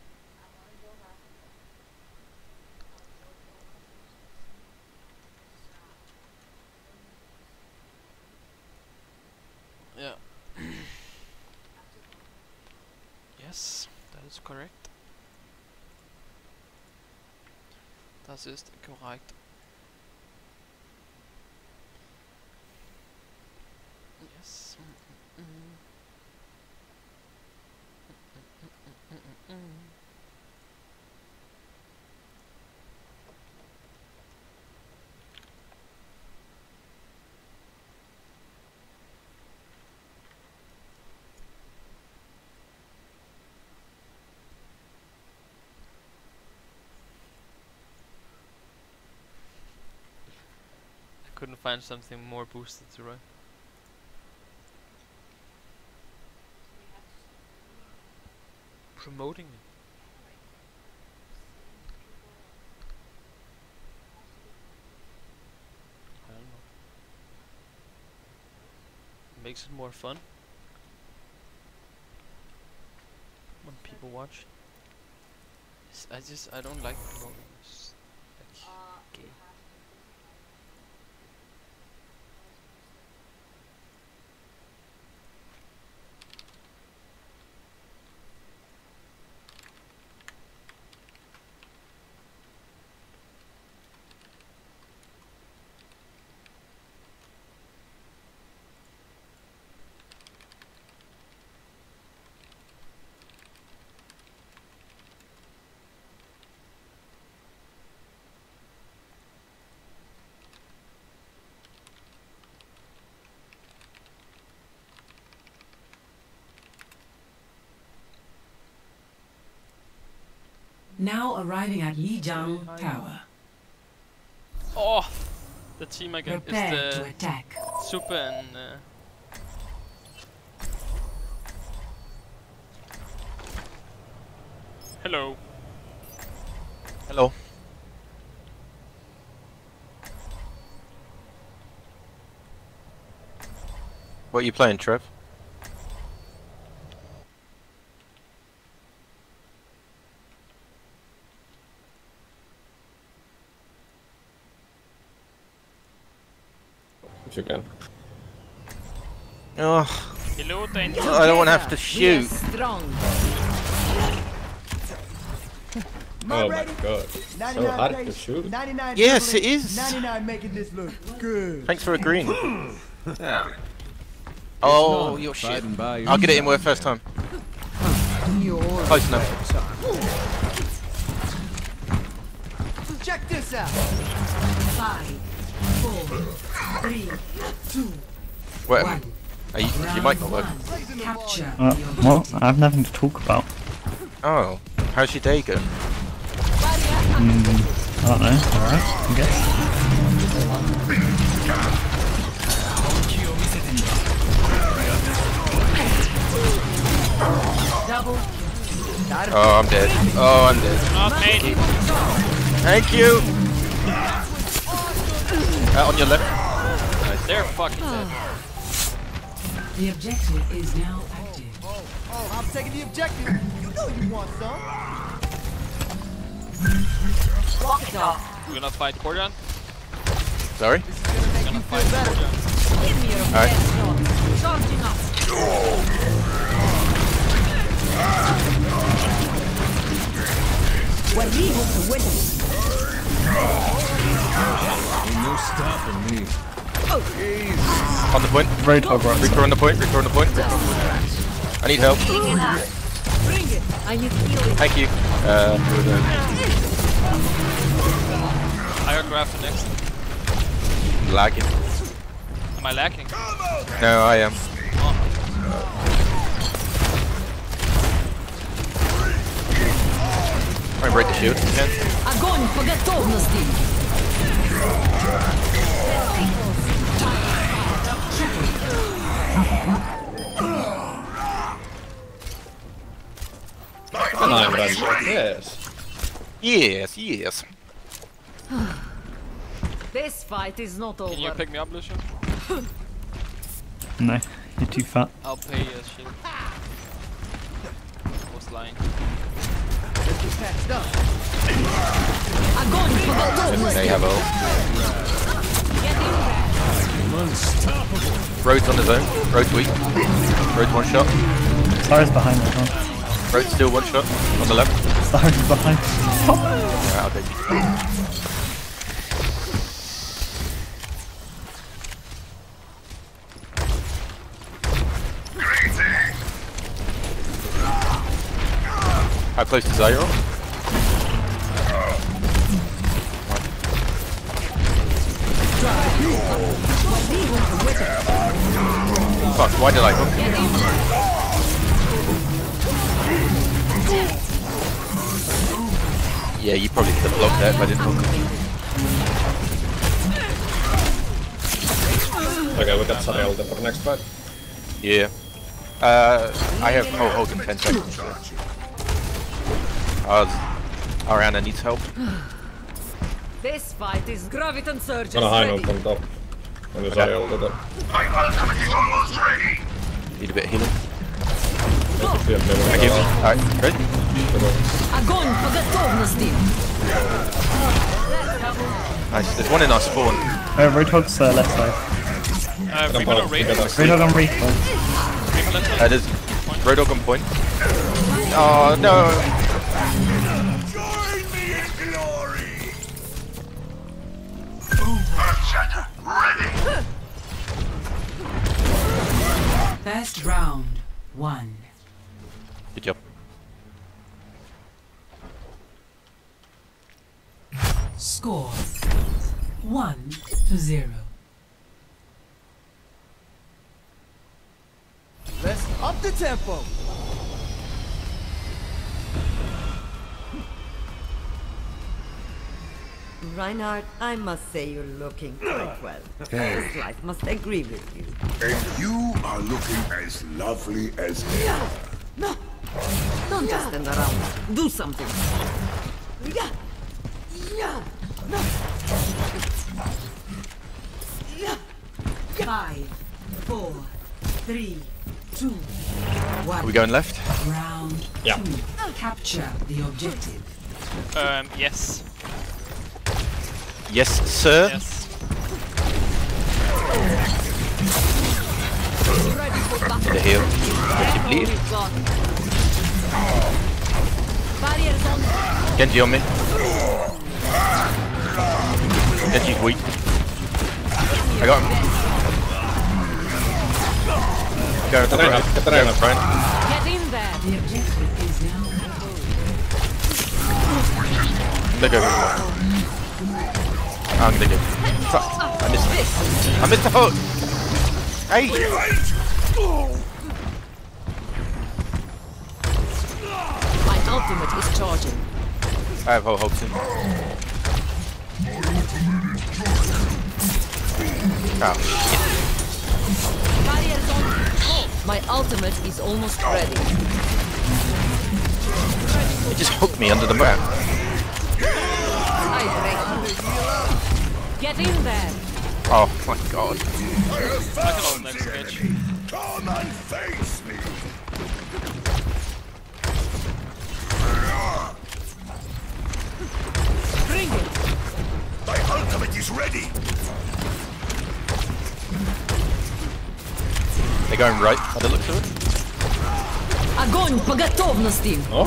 Yeah. Yes, that is correct. Das ist korrekt. Yes. I couldn't find something more boosted to run. Promoting me. I don't know. Makes it more fun when people watch. I don't like promoting. It's like gay. Now arriving at Lijiang Tower. Oh, the team again Prepare is to the attack. Super and hello. Hello. What are you playing, Trev? If you can. Oh, Hello, Daniel. I don't want to have to shoot. Strong. Oh my god. So hard to shoot. Yes, it is. 99 making this look good. Thanks for agreeing. Yeah. Oh, you're shit. I'll get it in work first time. Close enough. Check this out. 5, 4, 3, 2, Wait, you might not work. capture. Well, I have nothing to talk about. Oh, how's your day going? I don't know. Alright, I guess. Oh, I'm dead. Oh, I'm dead. Okay. Thank you. On your left. They're fucking dead. The objective is now active. Oh, I'm taking the objective. You know you want some. Walk it off. We're gonna fight Corian. Sorry? We're gonna fight Corian. Give me your Alright. best shot. Charging up. وريهم قوتك. Ain't no stopping me. On the point. Very top right. Reaper on the point. Reaper on the point. I need help. Bring it. I need healing. Thank you. I got grab for next. Lagging. Am I lacking? No, I am. Try and break the shield if you can. Огонь по готовности. Yes. Yes, yes. This fight is not over. Can you pick me up, Lucian? No, you're too fat. I'll pay you shit. Was lying. Огонь по готовности. They have ult. Unstoppable. Road's on his own. Road's weak. Road's one shot. Stars behind me, huh? Road's still one shot. On the left. Stars behind. Yeah, I'll take you. How close to Zyro? Fuck, why did I hook him? Yeah, you probably could have blocked that if I didn't hook him. Okay, we got Sarah ult for next fight. Yeah. I have hold in 10 seconds. So. Ariana needs help. This fight is Graviton Surge. Gonna high note on top. And there's Sarah ult there. My ultimate is almost ready. Need a bit of healing. Thank you. Alright, ready? Огонь по готовности. Nice, there's one in our spawn. Roadhog's left side. Reaper on Raid. Roadhog on Reaper. There's Roadhog on point. Oh no! Join me in glory. Earthshatter, ready. First round, 1. Good job. Score 1-0. Let's up the tempo. Reinhardt, I must say you're looking quite well. Hey. This life must agree with you. And you are looking as lovely as ever. No! Don't just stand around. Do something. Yeah. Yeah. No. Yeah. 5, 4, 3, 2, 1. Are we going left? Round 2. Capture the objective. Yes. Yes, sir. Yes. In the heal. Let you bleed. Genji on me. Genji's weak. I got him. Go, Get in there. The objective is now. Let go. I'm gonna go. Fuck. I missed it. I missed the hook. Hey! My ultimate is charging. I have whole hopes in. Oh, Barriers on. My ultimate is almost ready. it just hooked me under the map. I break you. Get in there. Oh my god. I can hold next sketch. Come and face me! Bring it! My ultimate is ready! They're going right by the looks of it. Огонь по готовности. Oh.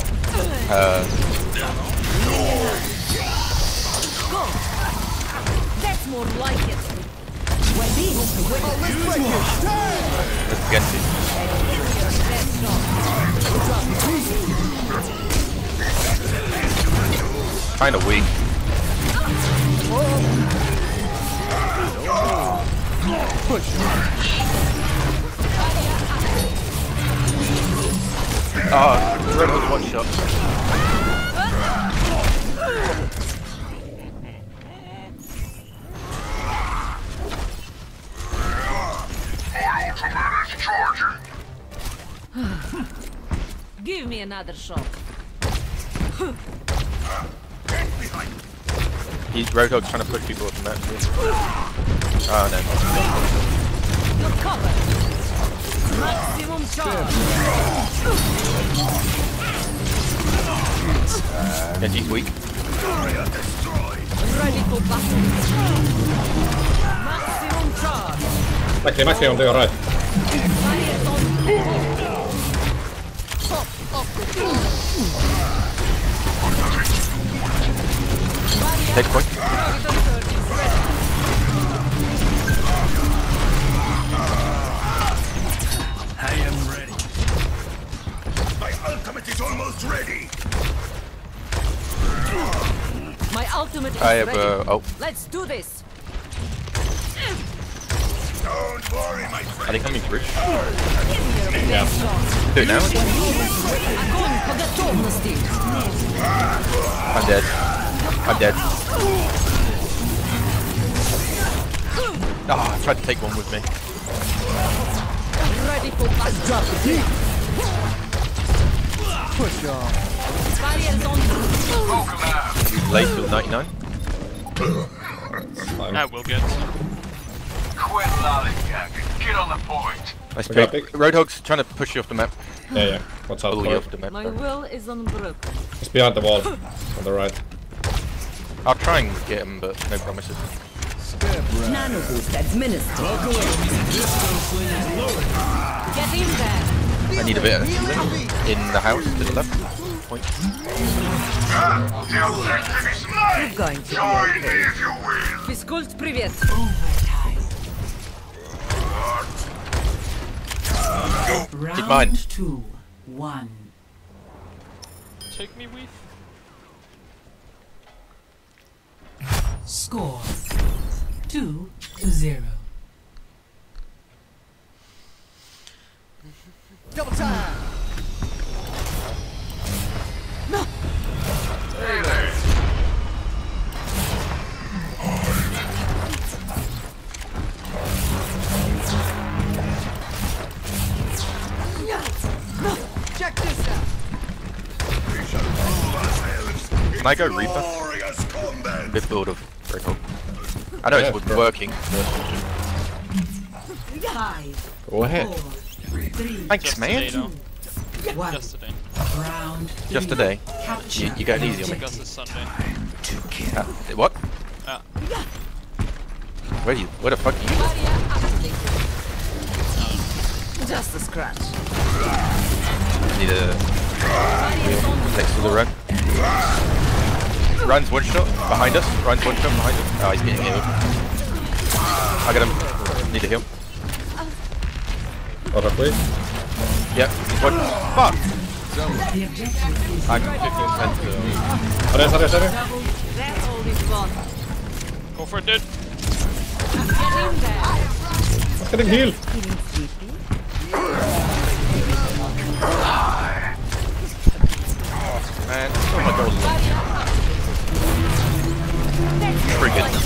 Go! That's more like it. Well, Let's get it. Kind of weak. Push. Red Hook one shot. Give me another shot. Roadhog's trying to push people off the map. Oh no. You're covered. Maximum charge. Genji's weak. Ready for battle. Maximum charge. Maxi on the right. Take point. I am ready. My ultimate is almost ready. My ultimate is I have ready. oh. Let's do this. Don't worry, my friend. Are they coming through? Yeah. Do it now. Огонь по готовности. I'm dead. I'm dead. Ah, I tried to take one with me. Ready for battle. Push off. Barriers on. Late till 99. I will get. Quit lollygagging. Get on the point. Nice We got pick. pick. Roadhog's trying to push you off the map. Yeah. What's up? Pull you off the map. My will is unbroken. It's behind the wall. On the right. I'll try and get him, but no promises. Nano boost administered. Get in there. I need a bit of healing in the house to the left. Point. You're going to be okay. Физкульт, привет. Keep mine. 2, 1. Take me with. Score 2-0. Double time. Hey there. Check this out. Can I go Reaper? Bit build of Roadhog. I know it's working, but... 5, Go ahead. 4, 3, Thanks, man. Just today. round 3. Just today. You got easy on me. Because it's Sunday. What? Ah. Where the fuck are you? Just a scratch. Need a next to the run. Run's one shot behind us. Run's one shot behind us. Oh, he's getting healed. I got him. Need a heal. Auto please. Yep. What? Fuck. I'm 15%. Sorry. That's all we've got. Go for it, dude. Get in there. Getting healed. Man, oh my god. Pretty good.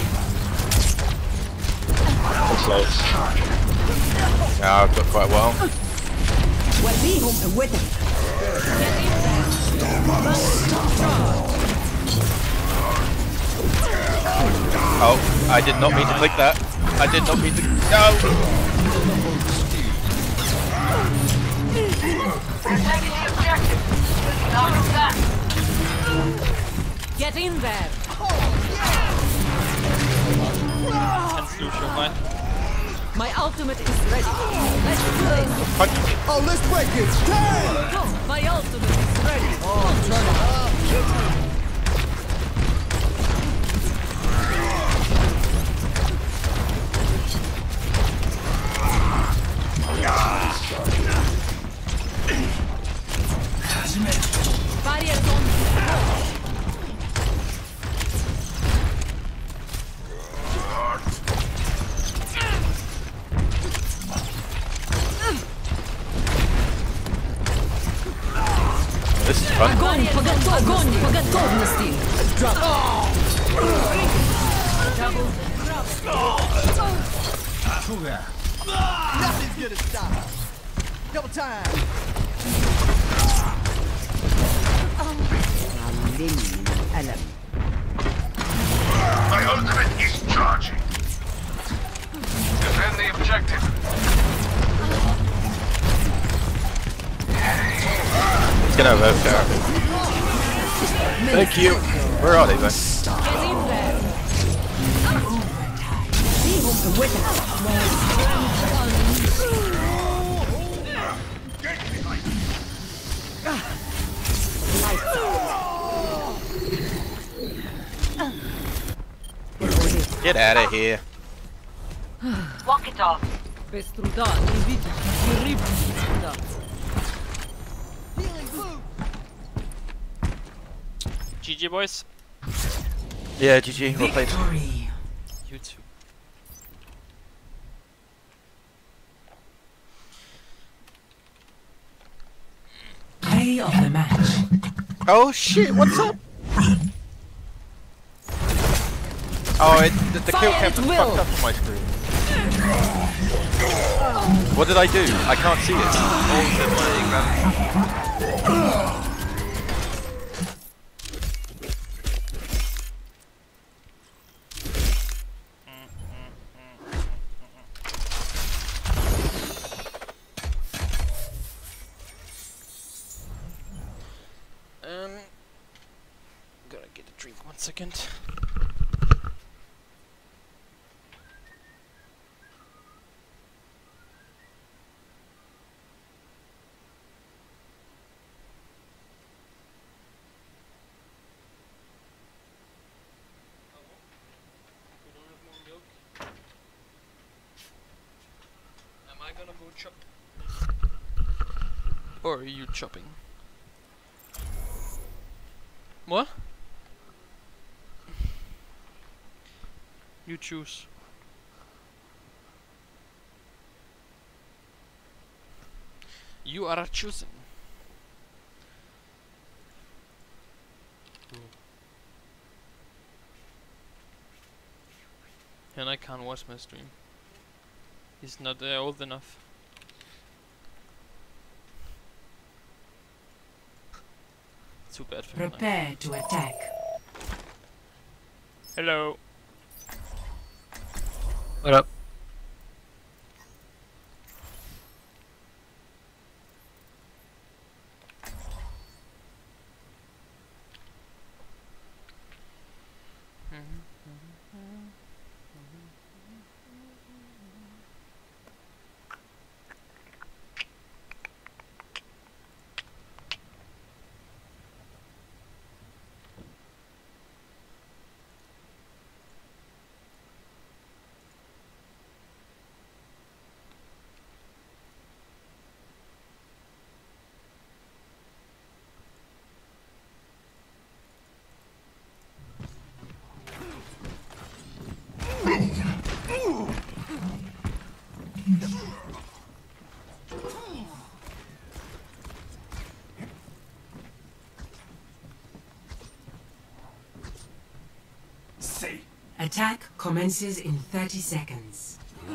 Close. Yeah, I've got quite a while. Oh, I did not mean to click that. I did not mean to. No! attacking the objective. Now move back. Get in there. Kannst du schon rein? My ultimate is ready. Let's play. Oh, let's break it. Damn! Go. My ultimate is ready. Oh, turn it up. Barriers on. This is fun. Огонь по готовности. Nothing's gonna stop. Double time. My ultimate is charging. Defend the objective. Let's get out of there. Thank you. Where are they, man? Get out of here. Walk it off. Без труда не видишь, рыбки сюда. GG boys. Yeah, GG. Well played. You too. Play of the match. Oh shit, what's up? Oh, the kill cam just fucked up on my screen. What did I do? I can't see it. Gotta get a drink 1 second. Am I gonna go chop? Or are you chopping? What? You choose. You are choosing. And I can't watch my stream. He's not old enough. Too bad for him. Prepare to attack. Hello. What up? Attack commences in 30 seconds.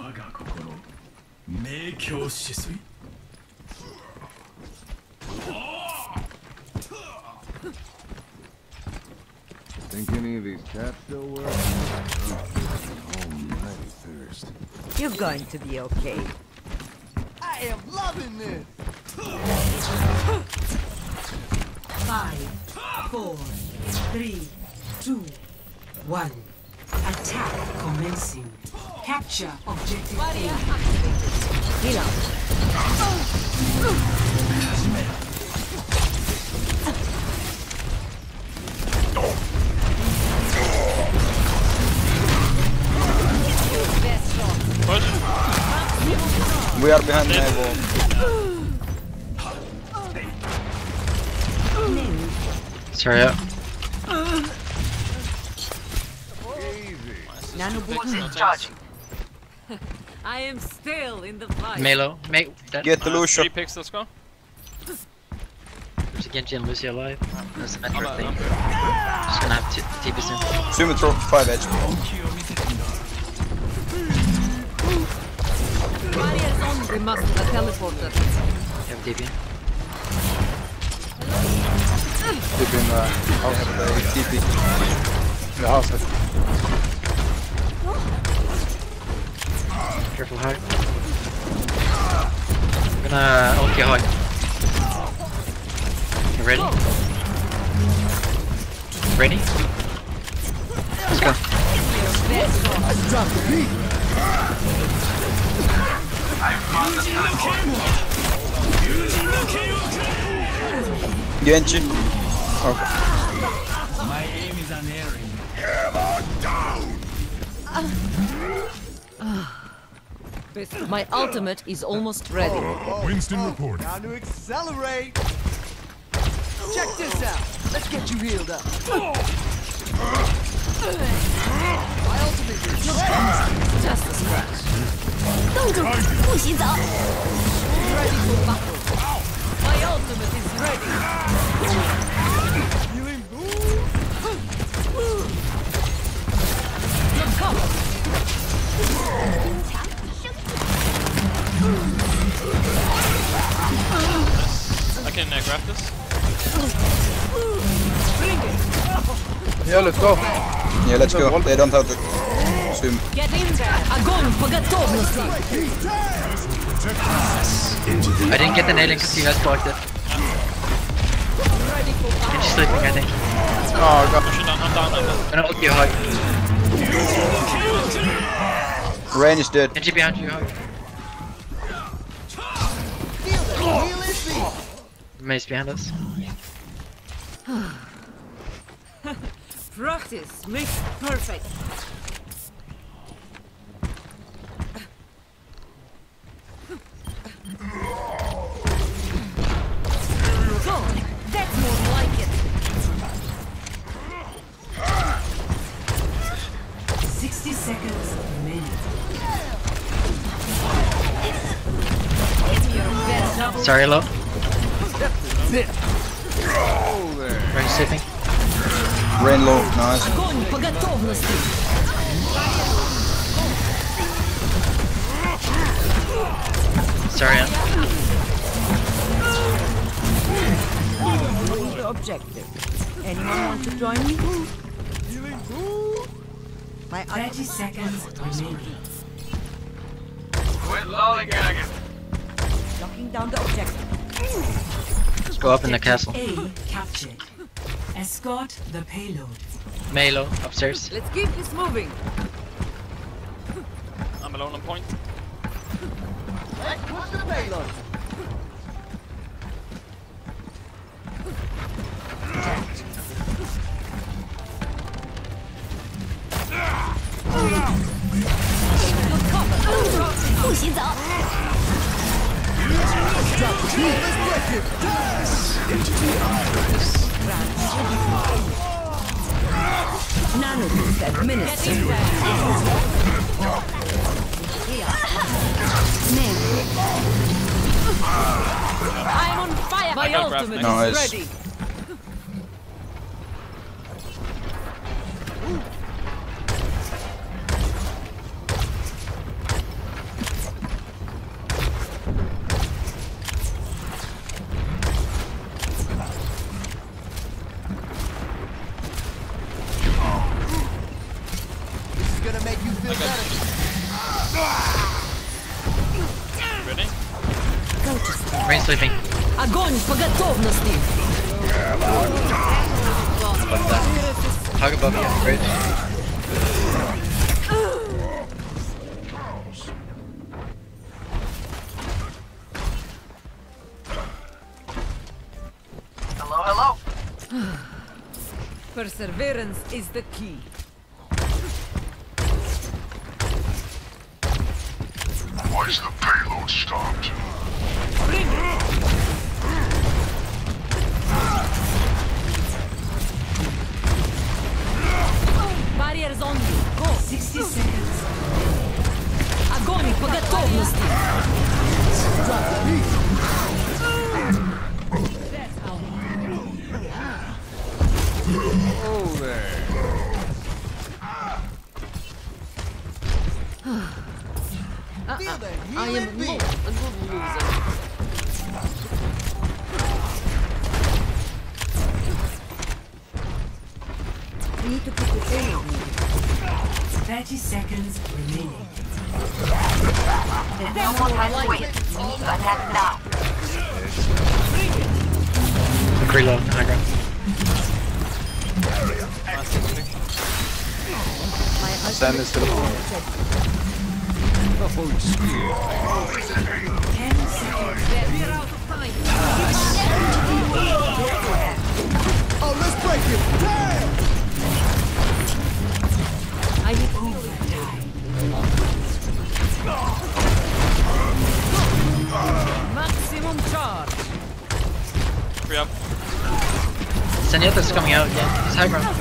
Think any of these taps still work? Almighty thirst. You're going to be okay. I am loving this. 5, 4, 3, 2, 1. Attack commencing. Capture objective A. Heal up. We are behind the wall. Sorry out. Nanobot is charging. I am still in the fight. Melo, mate. Get the Lucio. 3 picks, let's go. There's a Genji and Lucio alive. That's a metro thing. Just gonna have TP soon. Summitro, 5 HP. Barriers on. We must have a teleporter. You have TP. TP in the... I'll have the TP. In the house. Careful hard. I'm gonna ult you hard. You ready? Ready? Let's go. Genji. Okay. My aim is unerring. Hammer down! My ultimate is almost ready. Winston reporting. Time to accelerate! Check this out! Let's get you healed up. My ultimate is just a scratch. Ready for battle. My ultimate is ready. healing boo! Look, come. I can grab this. Yeah, let's go. Yeah, let's go. They don't have to swim. Get in there. Огонь по готовности. I didn't get the nailing because you guys blocked it. Genji's sleeping, I think. Oh god. I'm down. I'm gonna ult you hard. Rain is dead. Genji behind you hard. Mace behind us. Practice makes perfect. Go. That's more like it. 60 seconds remaining. Sorry, low. Rain sleeping. Rain low, nice. Огонь по готовности. Sorry, The objective. Anyone want to join me? My 30 seconds remaining. Quit lollygagging. Locking down the objective. let's go up in the castle. A captured. Escort the payload. Melo, upstairs. Let's keep this moving. I'm alone on point. push the payload. Nanoboost administered. I'm on fire. My ultimate is ready. Rain sleeping. Огонь по готовности. Above that. Hug above you, great. Hello. Perseverance is the key. Why is the payload stopped? Bring it. Barriers on you. Go. 60 seconds. Огонь по готовности. Oh there. I am not a good loser. We need to put the thing on me. 30 seconds remaining. There's no more time to wait. We need to attack now. Quick reload, high ground. Sam is still on. 10 seconds. We're out of time. Oh, let's break it. Damn! I need maximum charge. Free up. Zenyatta's coming out again. He's high ground.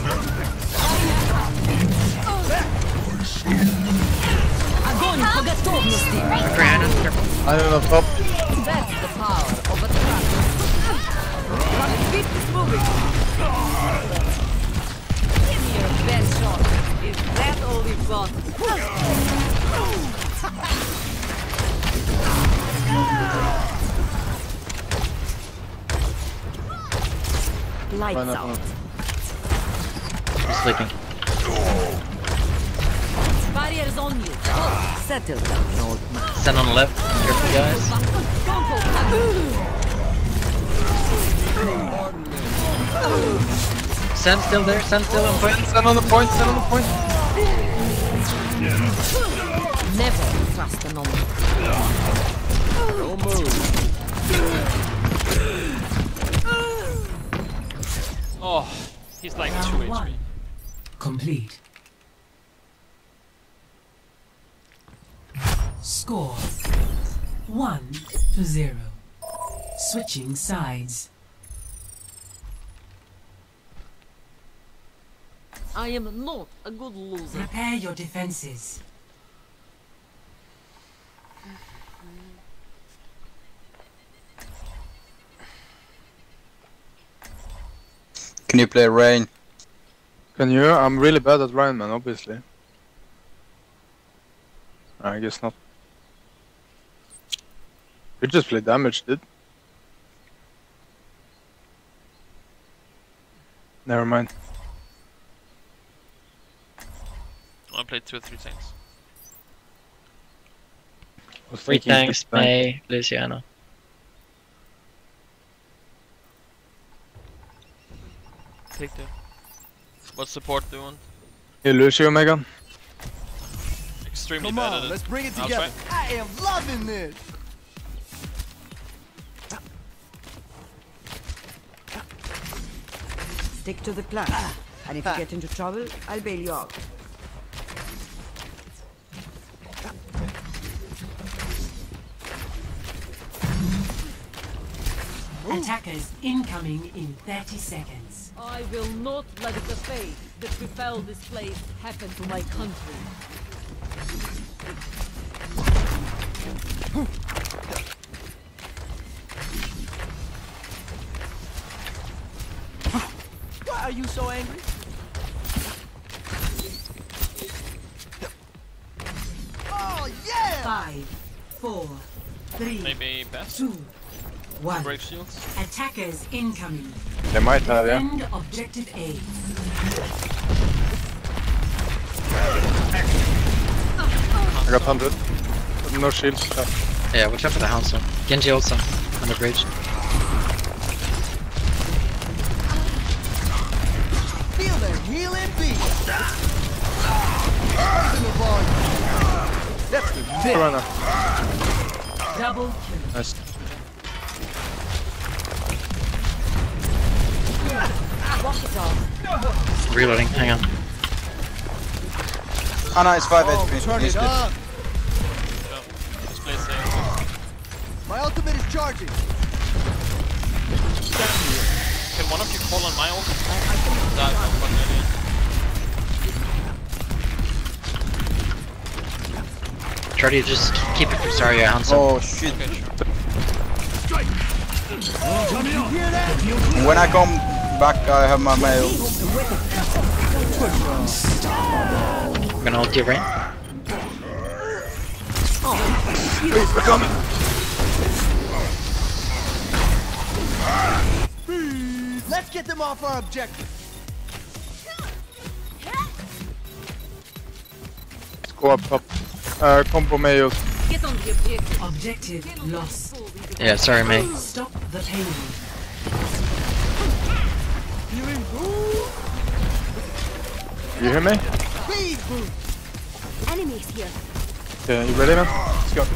Огонь по готовности. Brianna, careful. I don't know, top. That's the power of a trap. Keep this moving. Give me your best shot. Is that all we've got? Lights out. He's sleeping. Barriers on you. Oh, settle down, old man. Zen on the left. Careful, guys. Zen still there. Zen still on point. Stand on the point, stand on the point. Never trust an omen. Don't move. Oh, he's like 2 HP. Complete. Score 1-0. Switching sides. I am not a good loser. Prepare your defenses. Can you play Rain? Can you? I'm really bad at Rain, man, obviously. I guess not. You just play damage, dude. Never mind. I played 2 or 3 tanks. 3 tanks, May, Luciano. Take 2. What support do you want? You Lucio, Megan? Extremely Come bad on, at it. let's bring it I'll together. try. I am loving this. Stick to the plan. And if you get into trouble, I'll bail you out. Attackers incoming in 30 seconds. I will not let the fate that befell this place happen to my country. Why are you so angry? Oh, yeah! 5, 4, 3, Maybe best? 2, 1. Break shields? Attackers incoming. They might have, yeah. Defend objective A. I got 100. No shields. Yeah, watch out for the Hound Zone. Genji also. On the bridge. Feel the healing beat. Raising the volume. That's the bit. Double Nice. Walk it off. Reloading, hang on. Ana is 5 HP. Turn He's it dead. up. Just play safe. My ultimate is charging. Can one of you call on my ult? I can die from one million. Try to just keep it from Zarya, Hanzo. Oh shit. Okay, sure. When I come back, I have my mail. I'm gonna ult you, right? Let's get them off our objective. Let's go up top. Combo mail. Get on the objective. Objective lost. Yeah, sorry, mate. Stop the payload. You hear me? Speed boost. Enemies here. Okay, you ready, man? Let's go.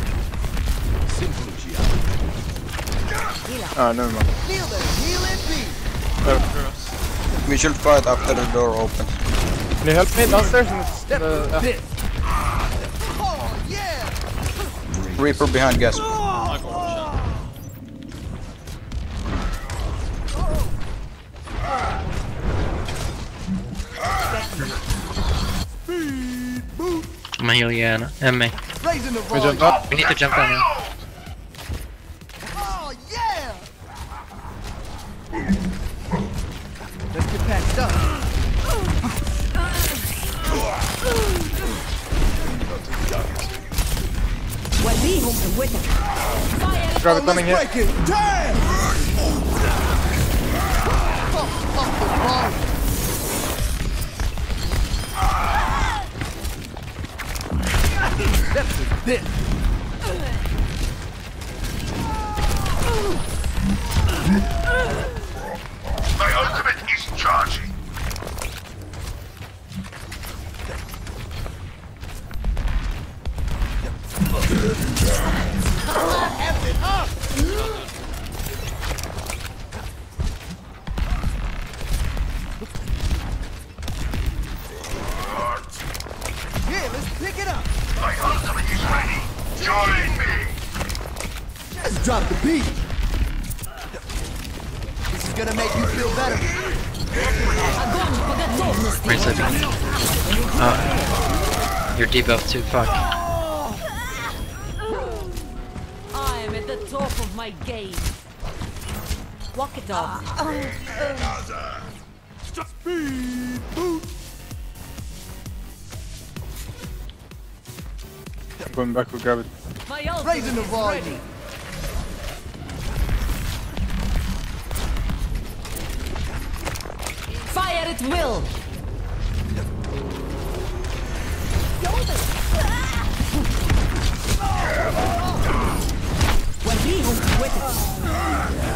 Ah, never mind. Feel the healing beat. Oh. We should fight after the door opens. Can you help me downstairs? That's the bit. Oh yeah. Reaper behind gas. I got one shot. I'm gonna heal you, Anna. And me. Raising the We volume. jump up. We need to jump down now. Oh yeah. Let's get patched up. وليهم قوتك. Grab it coming here. Break it. Damn. Fuck the volume. That's the bit. My ultimate is charging. F it up. Yeah, let's pick it up. My ultimate is ready. Join me. Just drop the beat. This is gonna make you feel better. Right side. Oh. You're debuffed too, fuck. I am at the top of my game. Walk it off. Speed boost. Going back, we'll grab it. My ultimate Raising the is volume. ready. Fire at will. وليهم قوتك.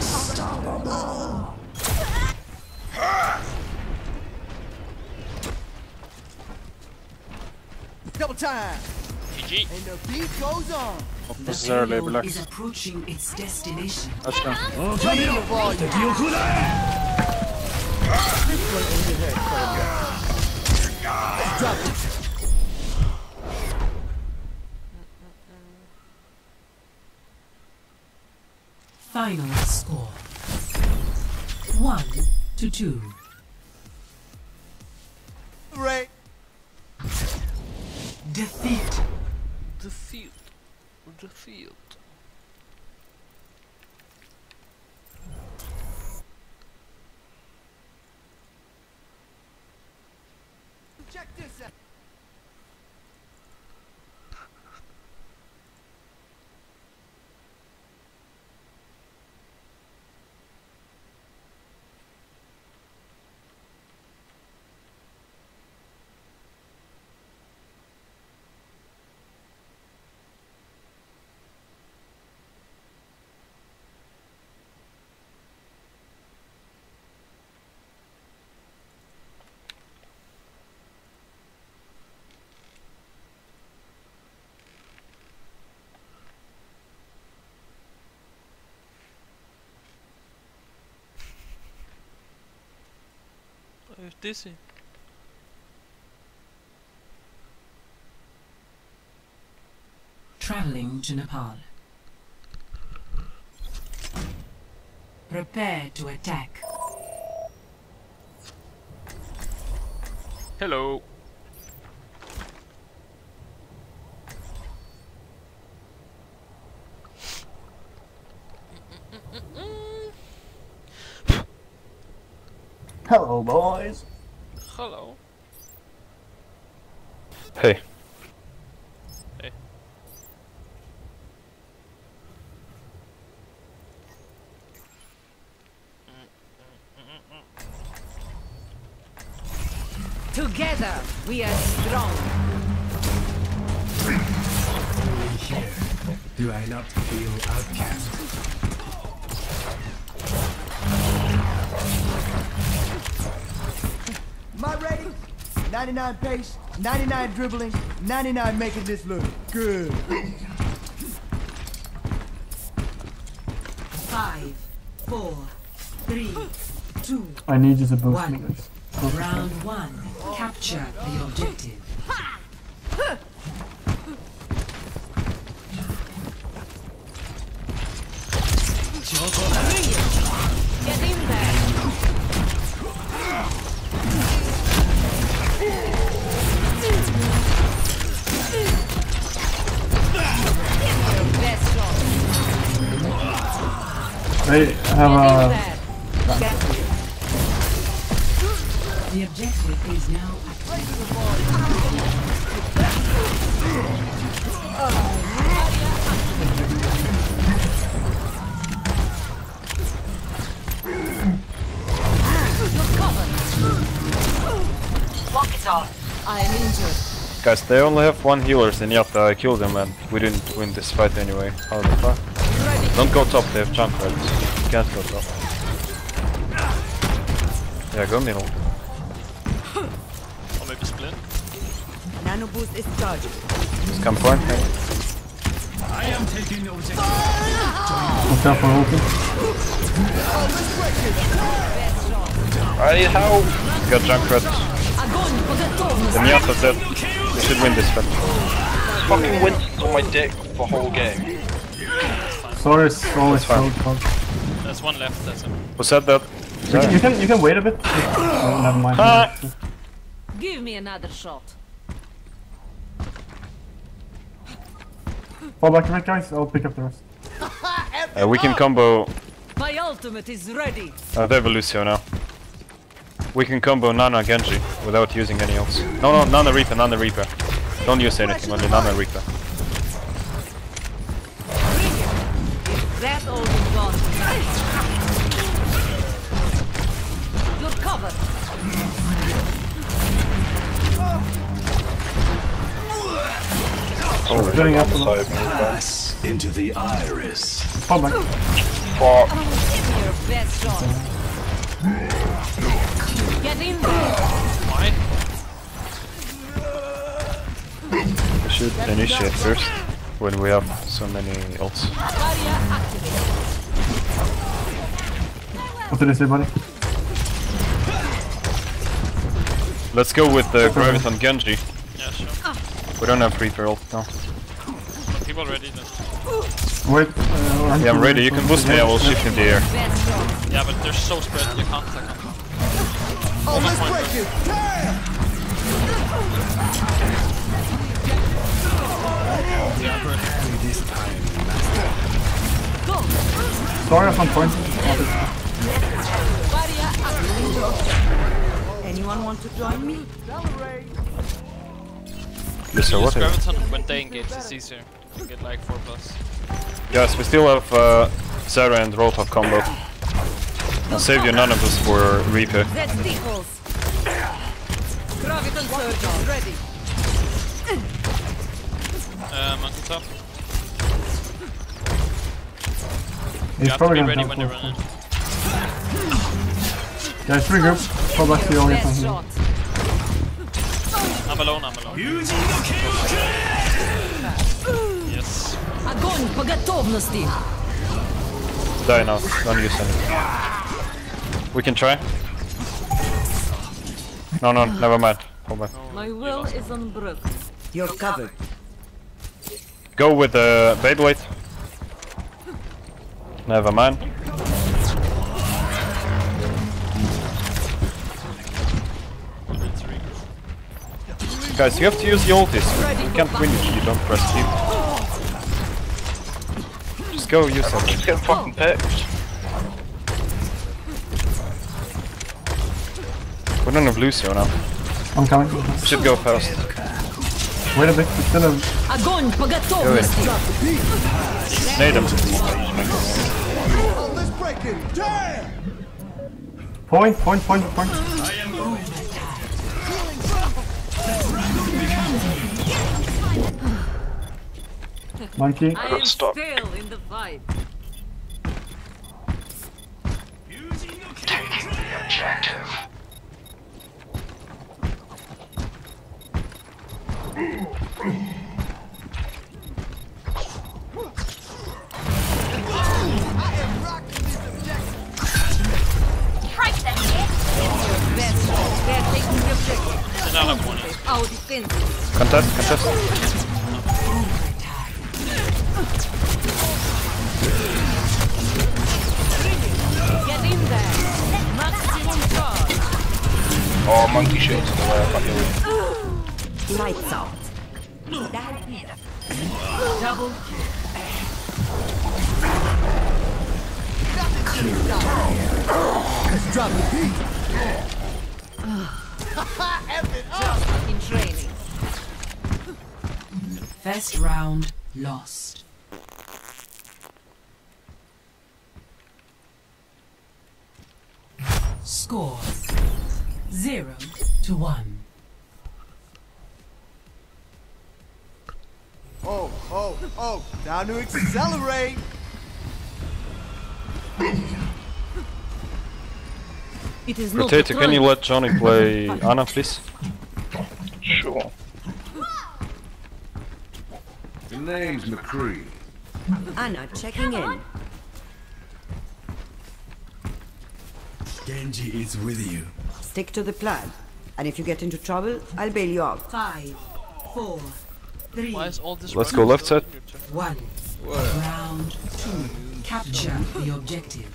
Double time. GG. And the beat goes on. This is early, Payload relax. is approaching its destination. Let's go. Raising the volume. Drop it. Final score 1-2. Right. Defeat. Defeat. Defeat. Check this out. you're dizzy. Traveling to Nepal. Prepare to attack. Hello. Hello, boys. Hello. Hey. Hey. Together, we are strong. Here, do I not feel outcast? Am I ready? 99 pace, 99 dribbling, 99 making this look good. 5, 4, 3, 2. I need you to boost me, guys. Round 1. Capture the objective. Get in there. Best shot. I have a... The objective is now Walk it off. I am injured. Guys, they only have one healer, and Yatta, I killed him and we didn't win this fight anyway. How the fuck? Don't go top, they have Junkrat. You can't go top. Yeah, go middle. Or maybe split. Nano boost is charged. Just come point. I am taking objective. Watch out for ulti. I need help! Got Junkrat. The Miata's dead. We should win this fight. Fucking Winston's on my dick the whole game. Sorry, it's always so fun. There's one left, that's him. Who said that? You can wait a bit. Oh, never mind. Give me another shot. Fall back a bit, guys. I'll pick up the rest. We can combo. My ultimate is ready. They have a Lucio now. We can combo Nana Genji without using any else. No, Nana Reaper, Nana Reaper. Don't use anything, only Nana Reaper. That all is gone. You're covered. Oh, getting up Pass into the iris. Fall back. Fuck. Your best shot. Get in there. Why? We should initiate first when we have so many ults. Barrier activated. What did I say, buddy? Let's go with the Graviton Genji. Yeah, sure. We don't have Reaper ult now. People ready then. Wait. Yeah, I'm ready. You can boost me, I will shift in the air. Yeah, but they're so spread, you can't attack them. Oh, let's break it! This time, Sorry if I'm pointing. Barrier activated. Anyone want to join me? Listen, what? Graviton, when they engage, it's easier. You get like 4+. Yes, we still have Zara and Roadhog combo. I'll save your Nana boost for Reaper. That tickles. Graviton surge is ready. Monkey top. He's You have to probably be gonna ready jump when they off. run in. Guys, regroup. Fall back to the only Best thing. shot. I'm alone. Yes. Огонь по готовности. Die now, don't use any. We can try. No, never mind. Hold back. My will is unbroken. You're covered. Go with the Beyblade. Never mind. Guys, you have to use the ultis. You can't win if you don't press Q. Just go use them. Just get fucking picked. We don't have Lucio now. I'm coming. We should go fast. Wait a bit, it's still a... Огонь по готовности! Nade them. Oh, let's break it. Damn! Point. Monkey. I am still in the fight. Taking the objective. They're taking the objective. Another one. Our defense. Contest. Get in there. Maximum charge. Oh, monkey shit. I can't deal with it. Lights out. Double Let's drop the beat. Just like in training. first round lost. Score 0-1. Oh, time to accelerate. It is not Potato, can you let Johnny play Ana, please? Sure. The name's McCree. Anna checking in. Genji is with you. Stick to the plan. And if you get into trouble, I'll bail you out. 5, 4, 3. Why is all this Let's go left side. 1. Round 2. Capture the objective.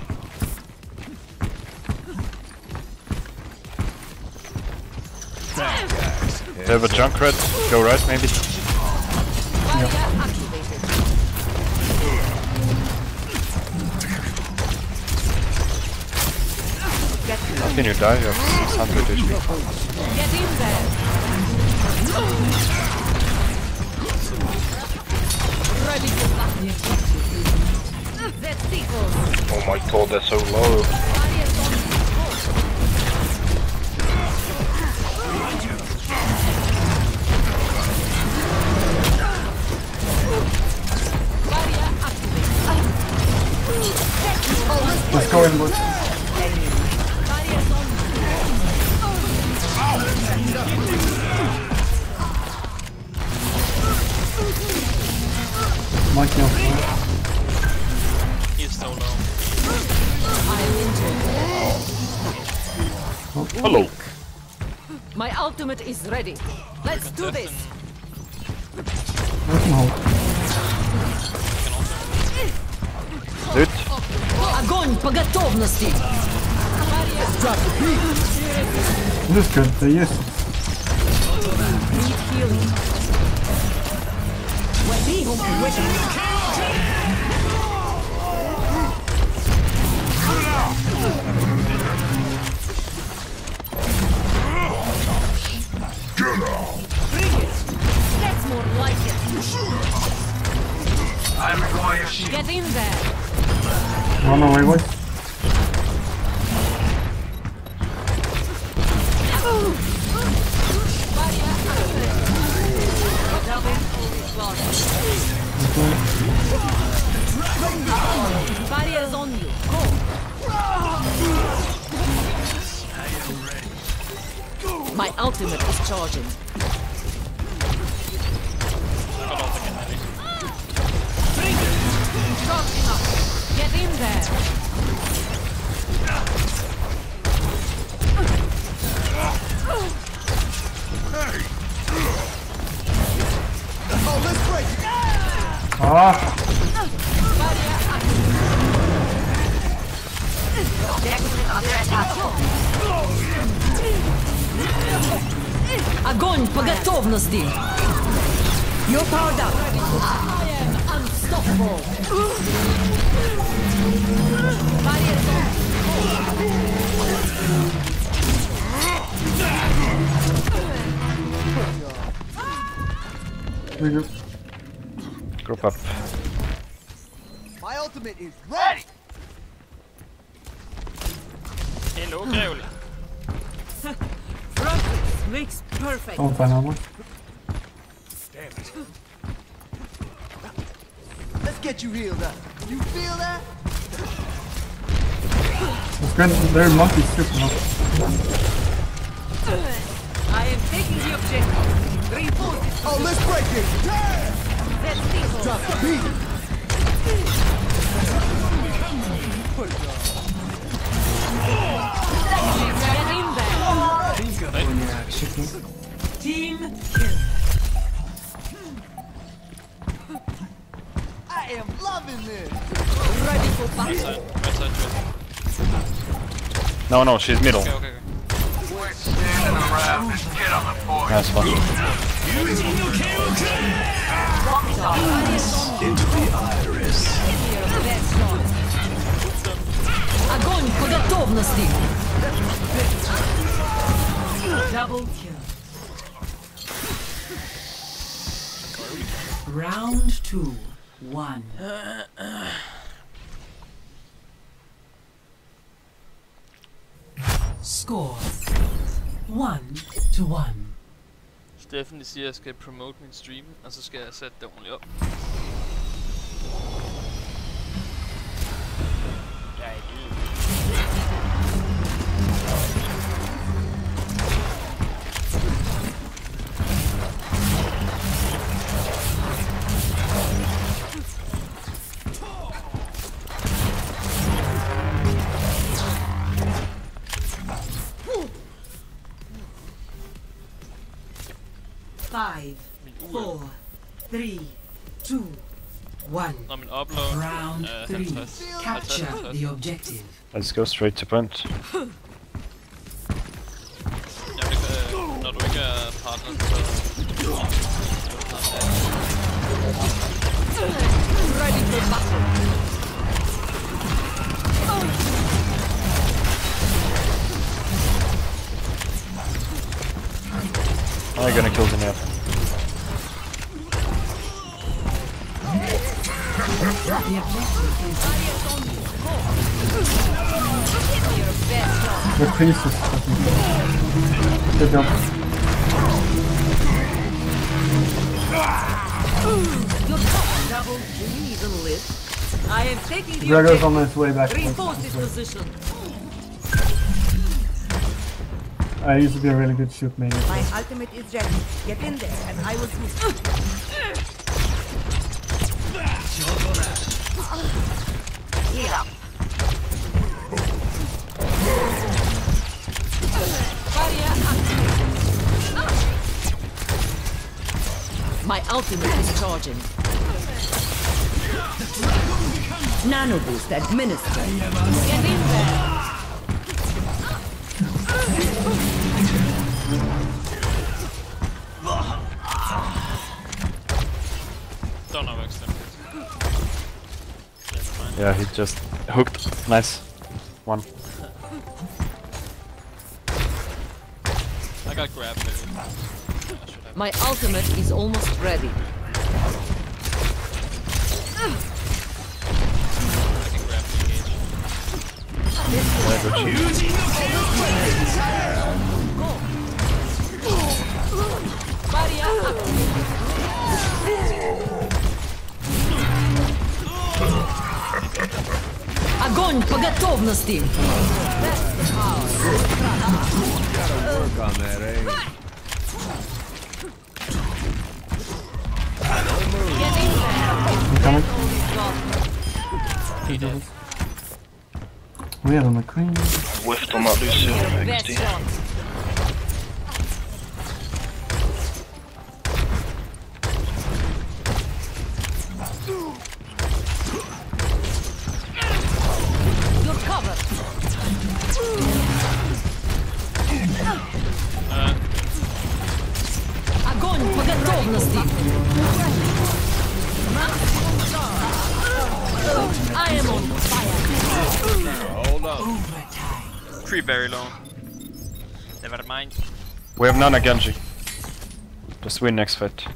They have a Junkrat. Go right, maybe. How can you die? You have 600 HP. Get in there. Ready to back the objective. That's equal. Oh my god, they're so low. Let's go in, boys. Monkey on fire. He's so low. Oh, hello. My ultimate is ready. Let's do this. Dude. Огонь по готовности. This is good, they use it. Need healing. That's more like it. I require shield. Get in there. Run away, boys. Barriers on you. Go. My ultimate is charging. Charging up. Get in there. по готовности. You're powered up. I am unstoppable. Group up. My ultimate is ready. Hello, Gravel. Makes perfect. Oh, Panama. Let's get you healed up. You feel that? It's good. Their monkey's super low. I am taking the objective. Reinforce it. Oh, let's break it. Yeah! Drop the beat. Get in there. Think of when you're action. Team kill. I am loving this. Ready for battle. Right side. No, she's middle. Okay. Quit standing around and get on the board. Nice one. Into the iris. Огонь по готовности. Double kill. Round 2. 1. Score 1-1. Steffen siger, at jeg skal promote min stream, og så skal jeg sætte det ordentligt op. Five, 4, 3, 2, 1. Når min upload Round 3. 50. Capture the objective. Let's go straight to point. Jamen, når du ikke er partner, så... Ready for battle. I'm gonna kill them here. The priest is fucking good job. Double even lit. I am taking the Gregor's objective. on his way back. Reinforce this position. I used to be a really good shoot main. My ultimate is ready. Get in there and I will do. Heal up. My ultimate is charging. Nano boost administered. Get in there. Don't know extent. Yeah, he just hooked. Nice. One. I got grabbed. My ultimate is almost ready. I can grab the Огонь по готовности. Work on that, eh? Coming. He did. We have a McQueen. Whiffed on that Lucio. XD. You're covered. готовности. I am on fire. Hold on. Creep very low. Never mind. We have none Genji. Just win next fight.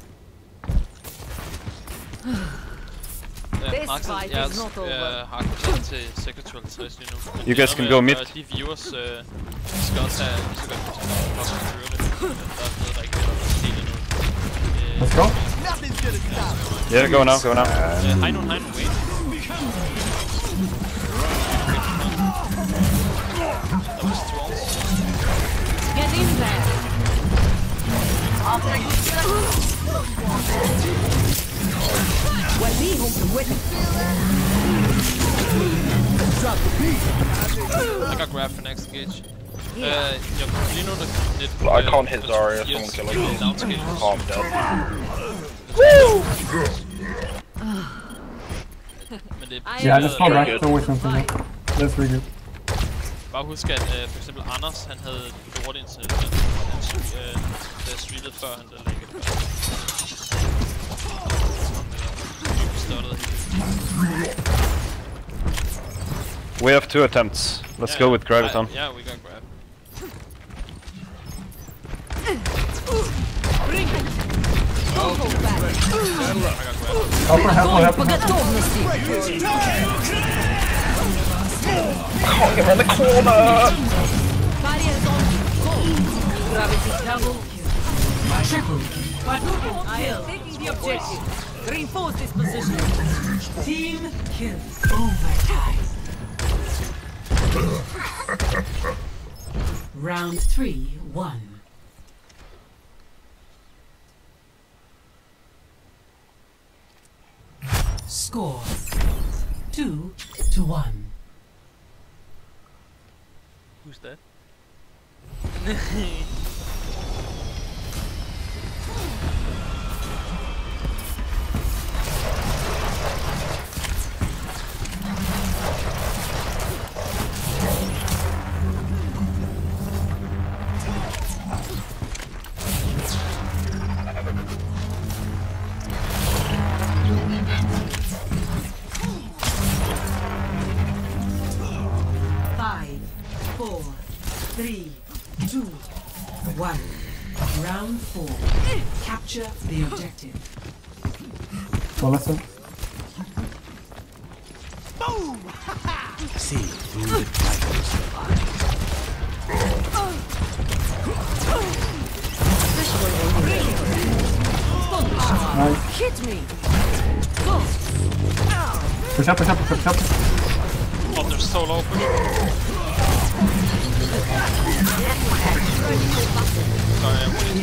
Martin, jeg har kontant til sektor 50 lige nu. You guys can go mid. De viewers skal også have lige så godt kontant for at køre det. Der er noget, der ikke er helt endnu. Let's go. Yeah, go now, go now. Hej nu, wait. Get in there. I got grabbed for next engage. You know the I can't hit Zarya, someone kill him. Oh, I'm dead. Yeah, just fall back, don't waste something. That's really good. Bare husk at for eksempel Anders, han havde lort indtil da streamet før han der lægge det. We have 2 attempts. Let's go with Graviton. Yeah, we got grab. Can't get around the corner! Gravity double. Triple. Quadruple. I am taking the objective. Reinforce this position. Team kill. Overtime. Round 3, 1. Score 2-1. Who's that? Five, 4, 3, 2, 1. Round 4. Capture the objective. Well, listen. Boom! See through the tigers. Nice. Hit me. Push up, push up, push up. Oh, they're so low. Sorry, I'm winning.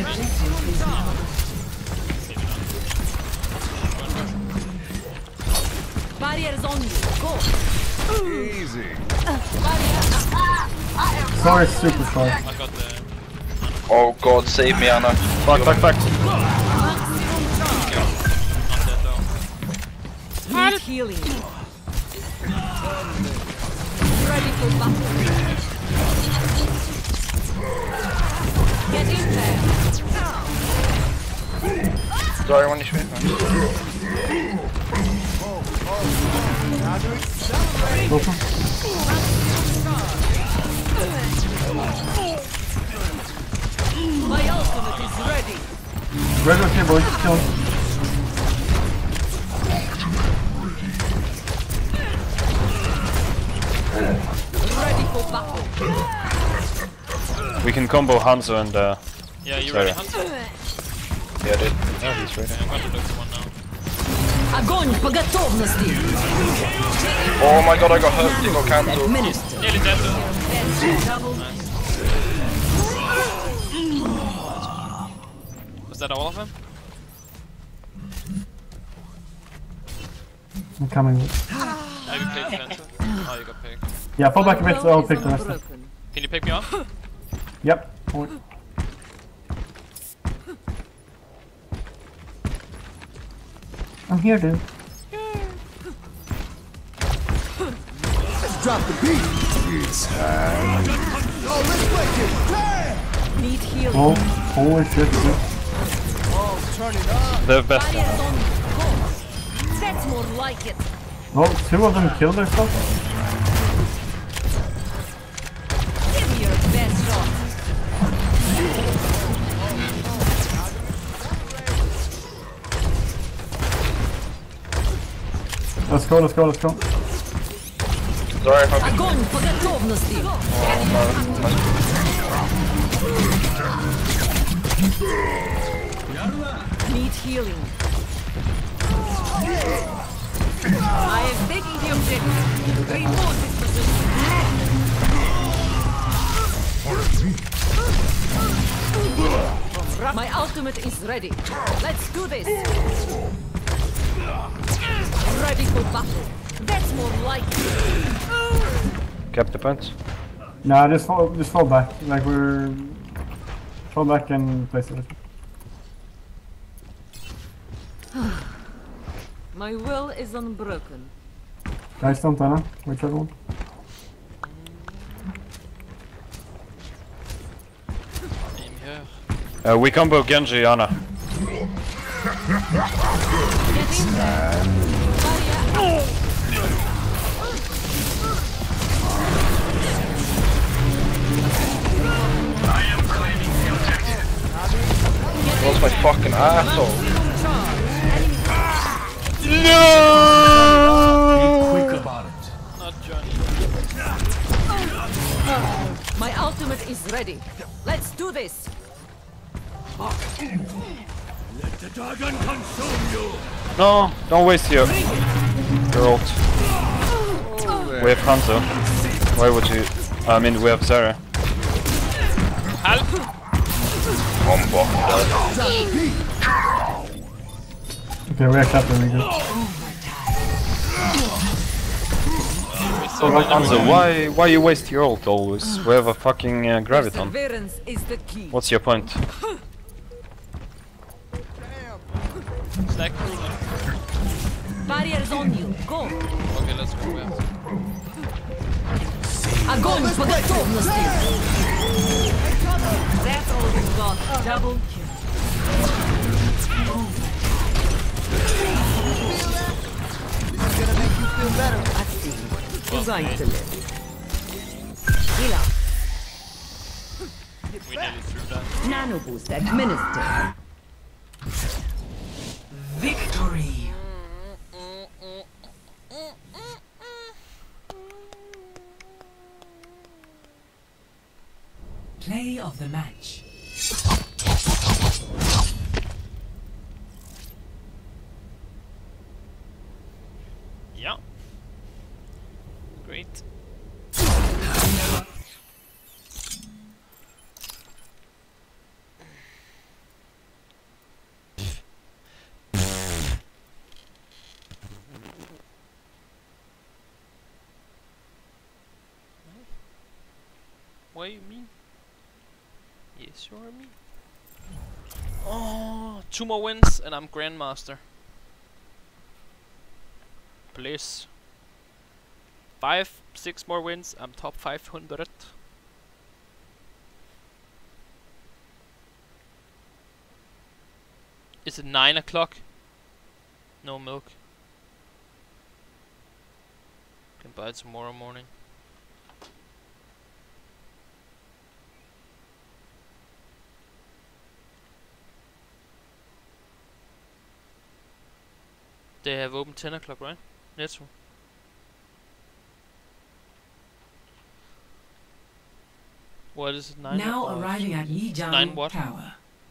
Barriers on you. Go. Easy. Sorry, super sorry. I got the... Oh god, save me, Anna. Back. Need healing. Ready for battle. Get in there. Sorry, one HP. My ultimate is ready. Red okay, boys. Kill him. Ready for battle. We can combo Hanzo and Yeah, you ready, Hanzo? Yeah, dude. Yeah, he's ready. I'm gonna look for one now. Огонь по готовности. Oh my god, I got hurt. He got cancelled. Nearly dead though. Nice. Was that all of them? I'm coming. Have you played defensive? Oh, you got picked. Yeah, fall back a bit so I'll pick the rest up. Can you pick me up? Yep. Forward. I'm here, dude. Let's drop the beat. Oh, let's break it. Need healing. Oh, holy shit, dude. Oh, They have best. That's more like it. Well, 2 of them killed their stuff. Give me your best shot. Let's go, let's go, let's go. Sorry, Огонь по готовности. Need healing. I am taking the objective. Remove this position. My ultimate is ready. Let's do this. Ready for battle. That's more like it. Cap the punch. Nah, just fall back. Like we're... Fall back and place it. My will is unbroken. Guys, don't tell him. Whichever one. We combo Genji, Ana. Lost my fucking asshole. No! Be quick about it. Not Johnny. My ultimate is ready. Let's do this. Let the dragon consume you. No, don't waste your ult. We have Hanzo. Why would you? I mean, we have Zarya. Help! Okay, we accept it, we good. So Hanzo, why you waste your ult always? We have a fucking Graviton. Perseverance is the key. What's your point? Stack. Barriers on you. Go. Okay, let's go back. Огонь по готовности. That's all you got. Double kill. This is gonna make you feel better. I see. You're going to live. Heal up. We nearly threw that. Nano boost administered. Victory. Play of the match. Yeah. Great. What do you mean? Yes, you're me. Oh, 2 more wins and I'm Grandmaster. Please. 5, 6 more wins, I'm top 500. Is it 9 o'clock? No milk. Can buy it tomorrow morning. They have open 10 o'clock, right? Netto. What is it? 9 Now o'clock? arriving at 9 Lijiang what? Tower.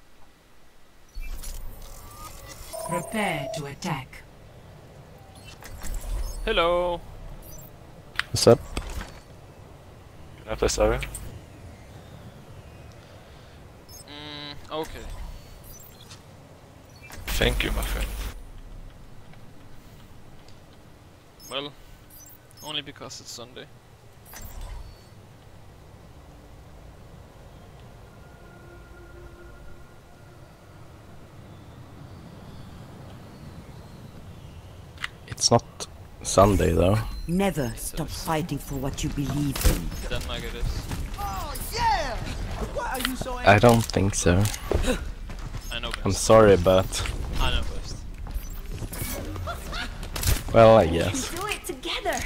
Prepare to attack. Hello. What's up? Can I play Zarya? Okay. Thank you, my friend. Well, only because it's Sunday. It's not Sunday though. Never stop fighting for what you believe in. Denmark it is. Oh yeah! Why are you so I don't think so. I know, guys. I'm sorry, but I know first. well, I guess. Do it together.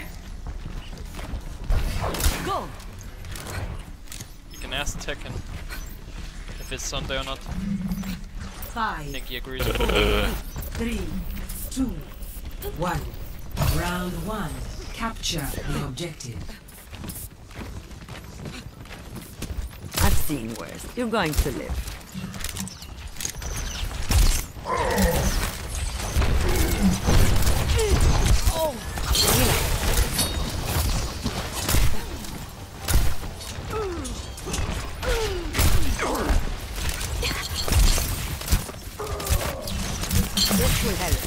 Go. You can ask Tekken if it's Sunday or not. 5, I think he agrees. 3, 2, 1. Round 1. Capture the objective. I've seen worse. You're going to live. This will help.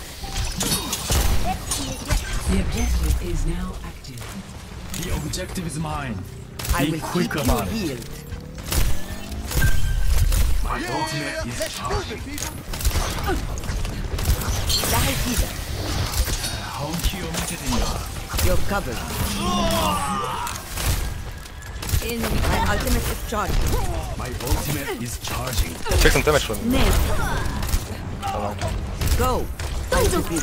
The objective is now active. The objective is mine. I Be will quick keep about you it. healed. My ultimate is charging. Die here. You're covered. My ultimate is charging. My ultimate is charging. Take some damage from me. Go. My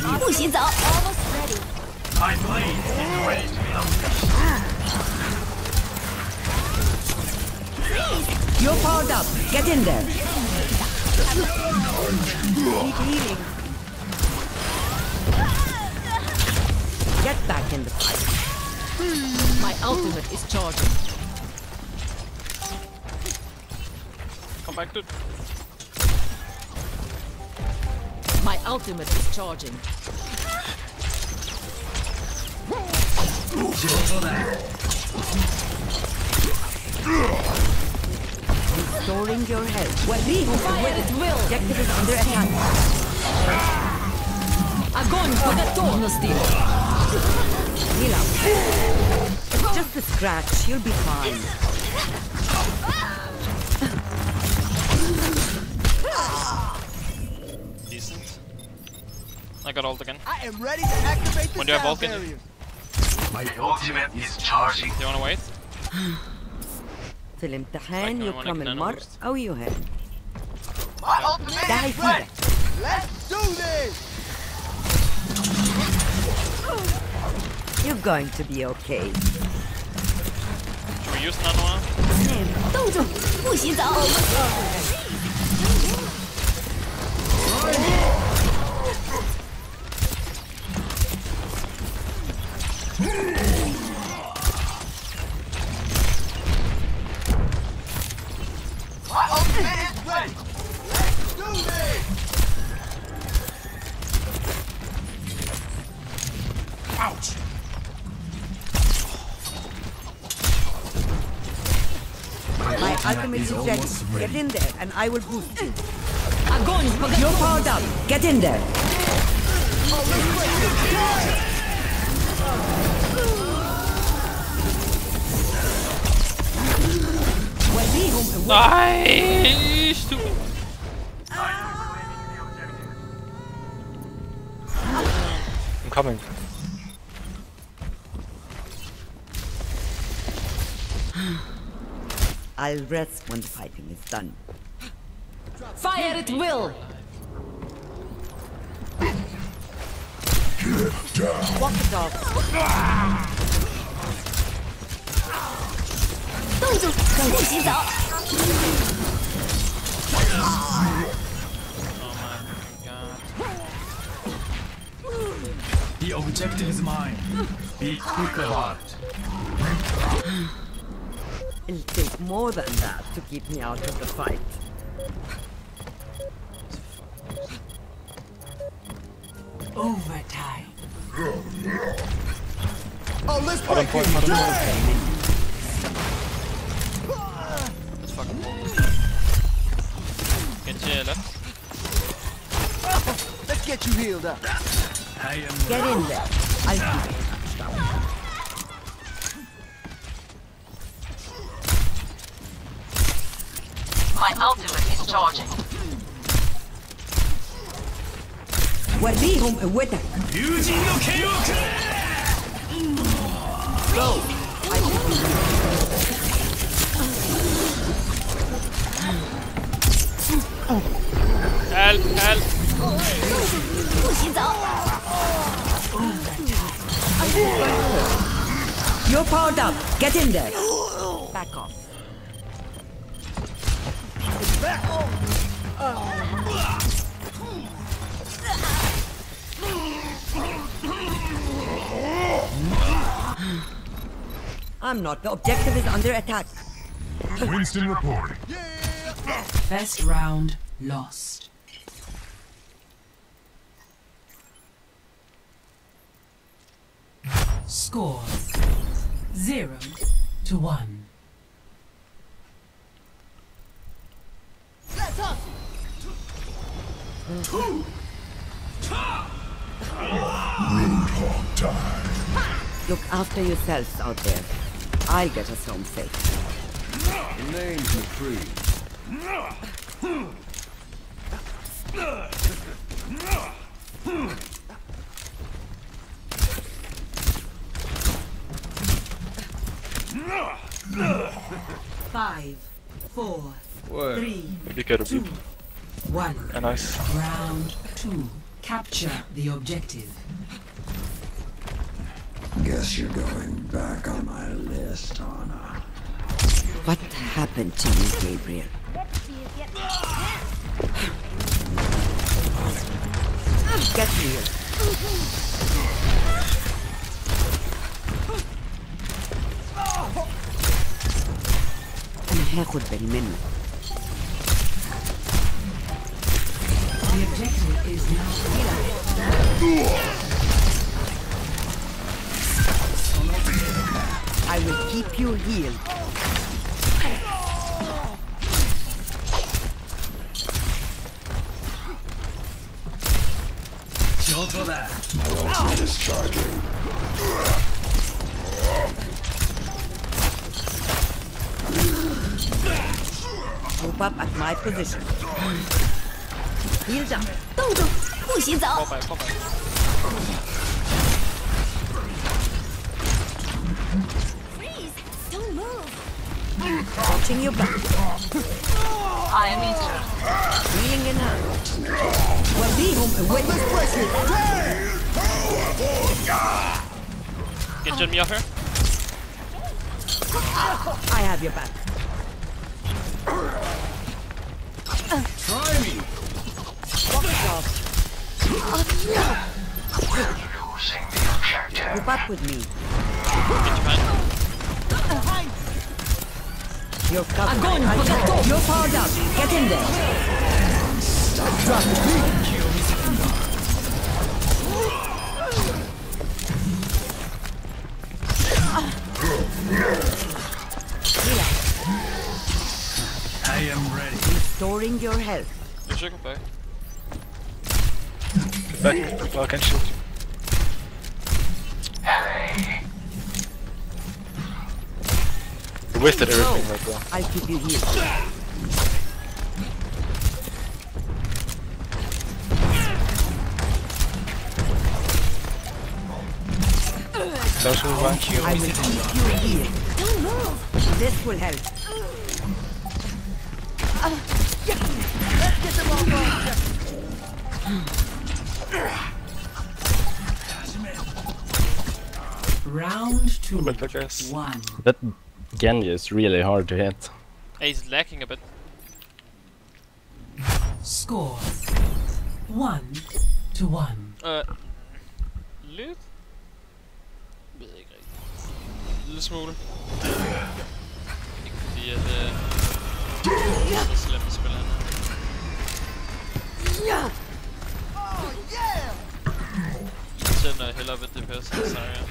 blade is ready to be unleashed. You're powered up. Get in there. Keep healing. Get back in the fight. My ultimate is charging. Come back, dude. My ultimate is charging. Restoring your health. Fire at will. Objective is under attack. Огонь по готовности. Heal up. It's just a scratch. You'll be fine. Decent. I got ult again. I am ready to activate the When do you have sound ult, barrier. My ultimate is charging. Do you wanna wait? في الامتحان Like, يكرم I wanna المرء أو يهان. My ultimate Die is here. ready. Let's do this. You're going to be okay. Should we use Nanoa? 动作，不洗澡。 My ultimate is ready. Let's do this. Ouch! My ultimate is ready. Get in there and I will boost you. Огонь по You're powered up. Get in there. Nice! I'm coming. I'll rest when the fighting is done. Fire at will. Walk the dog. 动作，不洗澡。 The objective is mine. Be quick about it. It'll take more than that to keep me out of the fight. Overtime. Oh, let's Hold on, break hold it. on. Let's fucking Genji left. Let's get you healed up. Get in there. I'll keep you. My ultimate is charging. وريهم قوتك. Go. I will be Help! Help! You're powered up. Get in there. Back off. I'm not. The objective is under attack. Winston reporting. First round lost. Score 0-1. Roadhog time. Look after yourselves out there. I'll get us home safe. The name's McCree. Five, four, What? 3, Maybe get a 2, beat. 1. Nice. Round 2. Capture the objective. Guess you're going back on my list, Anna. What happened to you, Gabriel? Get here. أنا هاخد بالي منه. The objective is now I will keep you healed. My ultimate is charging. Move up at my position. Healed up. 动住，不许走。 靠摆。 Freeze! Don't move. Watching your back. I am injured. Healing in her. Well, be home and wait. Get me off here. I have your back. Try me. Walk it off. Group up with me. You're covered. You're powered up. Get in there. Drop the beat. I am ready. Restoring your health. You should go back. Back. I can shoot. You wasted everything right there. I'll keep you healed. That's what we I will keep you healed. Don't move. This will help. Let's get them all going. round 2. I guess. 1. That Genji is really hard to hit. He's lacking a bit. Score 1-1. Lidt? Ved jeg ikke rigtigt. En lille smule. Ikke fordi at det er så slemt at spille han her. Selv når jeg hælder ved DPS end Zarya.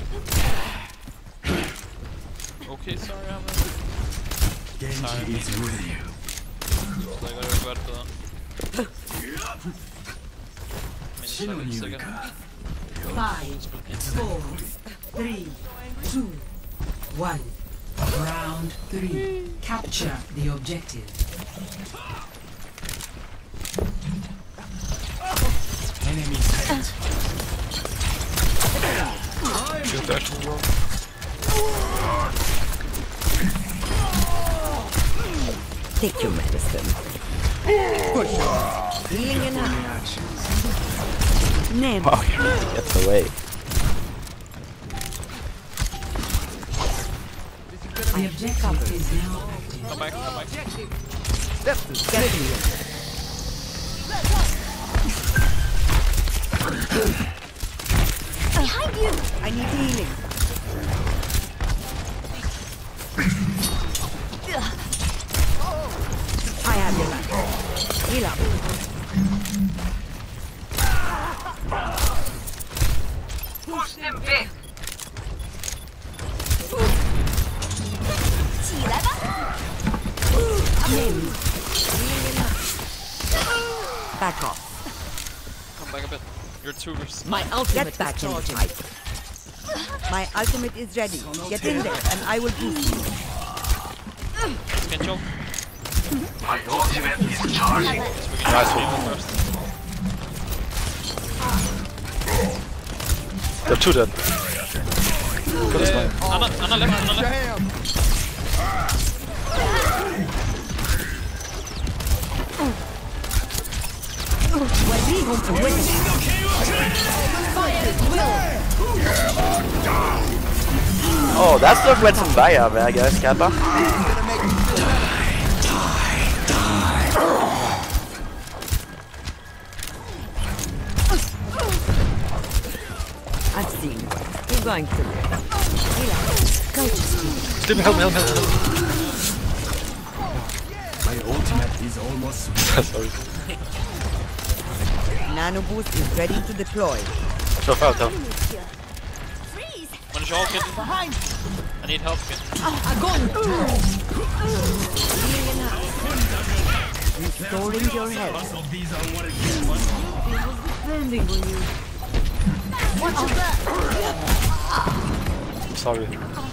Okay, Zarya, men... Genji is with you. Så jeg godt gøre det bedre. Men jeg er ikke sikker. 5, 4, 3, 2, 1. Round 3. Capture the objective. Enemies hit. Shoot that as well. Take your medicine. Push. Healing in hand. Name. Oh, he really gets away. The objective is now active. Come back, come back. Get here. Behind you! I need healing. I have your back. Heal up. Push them back. Back off. Come back a bit. You're two versus. My ultimate back in fight. My ultimate is ready. Get in there and I will boost you. Can choke. My ultimate is charging. Nice one. They're two dead. Good snipe. Anna left, Anna left. Oh, that's the red Zendaya, I guess, Kappa. I've seen you. You're going to live. Go to sleep. Steven, help me, help me, help me. My ultimate is almost Sorry. Nano boost is ready to deploy. So far, though. One shot, kid. Behind. I need help, kid. Restoring your health. Defending on you. Watch your back! Sorry.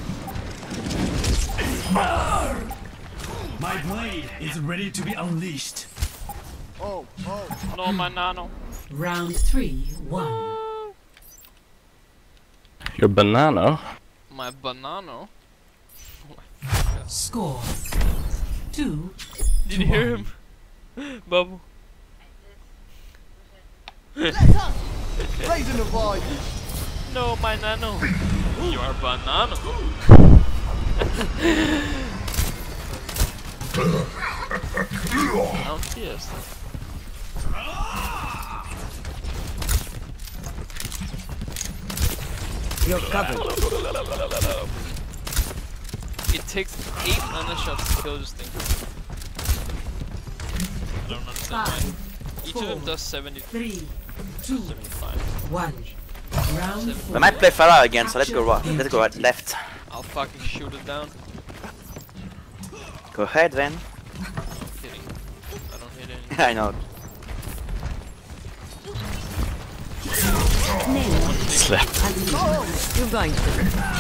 My blade is ready to be unleashed. Oh, no, my nano. Round 3, 1. Your banana? My banana? Score 2. Did you hear him? Bubble. Raising the volume. No, my nano. You are banana. I'm fierce. You're covered. It takes 8 mana shots to kill this thing. I don't understand why. Each of them does 73. 2, 75. 1. Round 4. We might play Farah again, so let's go right left. I'll fucking shoot it down. Go ahead then. I'm kidding. I don't hit anything. I know. Slap. You're going to.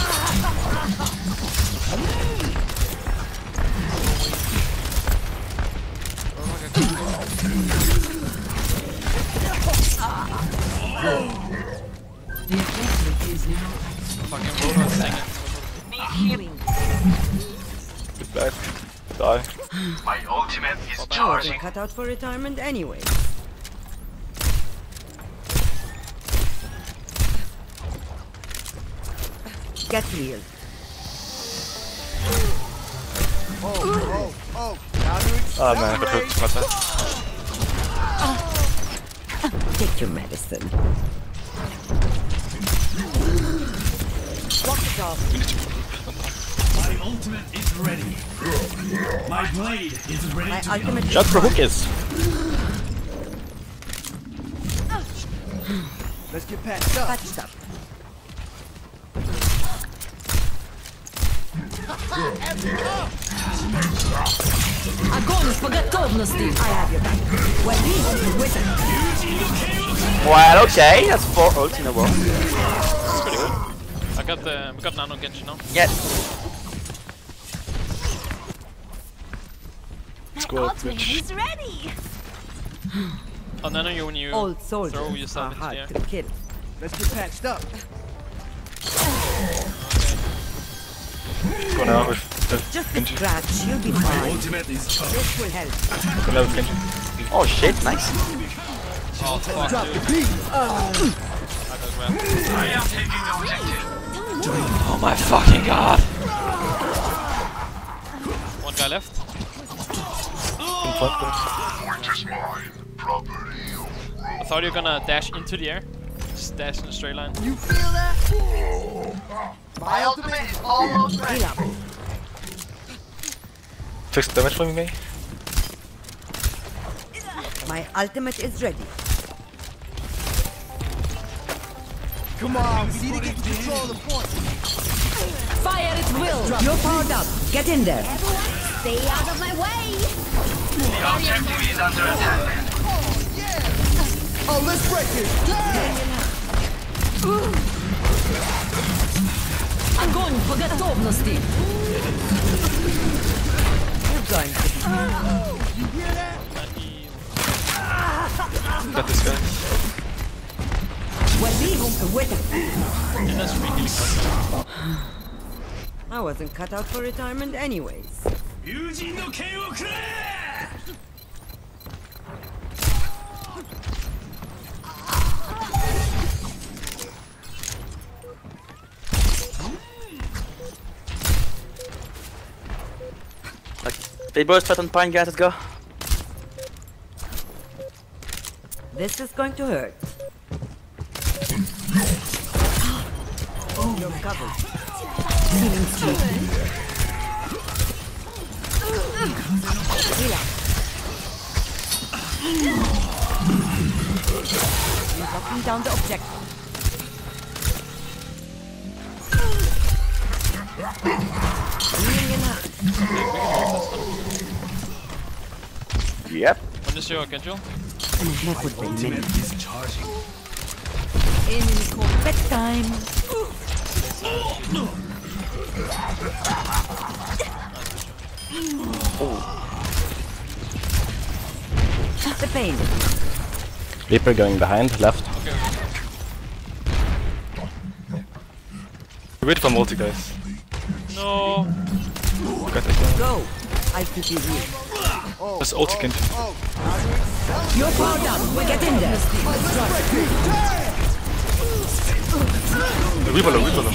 The objective is now Fucking Roadhog singing. Get back. Die. My ultimate is You're charging. cut out for retirement anyway. Get healed. Oh. Now to Ah man, I got hooked. What's that? Take your medicine. Walk it off. My ultimate is ready. My blade is ready My to ultimate be Shut for hookers. Let's get patched up. patched up. Огонь по готовности! I have your back. Well, these wizard. Well, okay, that's 4 ults in a row. It's pretty good. We got nano Genji now. Yeah. My go, ultimate bitch. is ready! Oh, nano you when you Old soldiers throw are yourself into the air. hard to kill. Let's get patched up. Go now. Just a scratch, you'll be fine. Ultimate is charged. This will help. Hello, Kenji. Oh shit, nice. Oh fuck, Drop the dude. beat. I am taking the objective. Oh my fucking god. One guy left. I thought you were gonna dash into the air. Just dash in a straight line. You feel that? My ultimate is almost ready. Fix damage for me. My ultimate is ready. Come on, we need to get in control of the point. Fire at will. You're powered up. Get in there. Everyone, stay out of my way. The objective is under attack. Oh, let's break it. Огонь по готовности. You're going to be. You hear that? Got this guy. وليهم قوتك. And that's really I wasn't cut out for retirement anyways. 友人の剣をくれ They both start on pine, guys, let's go. This is going to hurt. You're covered. Healing streak. Heal up. You're knocking down the objective. Healing in hand. Yep. When is your Genjo? Ultimate is charging. Enemy call bedtime. The pain. Reaper going behind, left. Wait for multi, guys. No. Got this one. Go. I'll keep you here. That's ulti, Kenji. You're powered up. Get in there. Reaper low, Reaper low.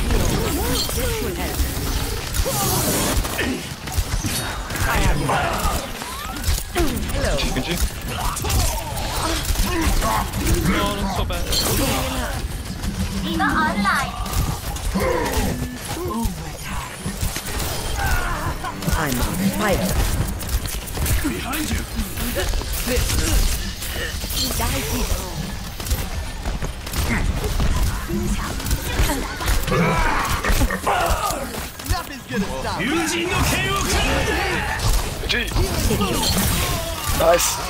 Hello. Kenji. No, not so bad. I'm on fire. Behind you. Nothing's gonna stop. 友人の剣をくれ Nice.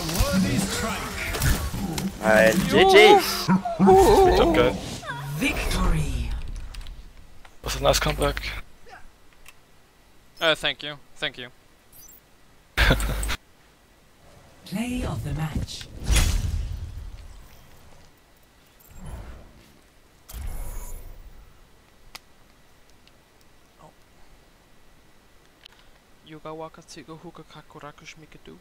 Alright, GG's. Good job, guys. Victory. Was a nice comeback. Thank you. Thank you. Play of the match. Yuga waka tigo huka kakuraku shmikadu.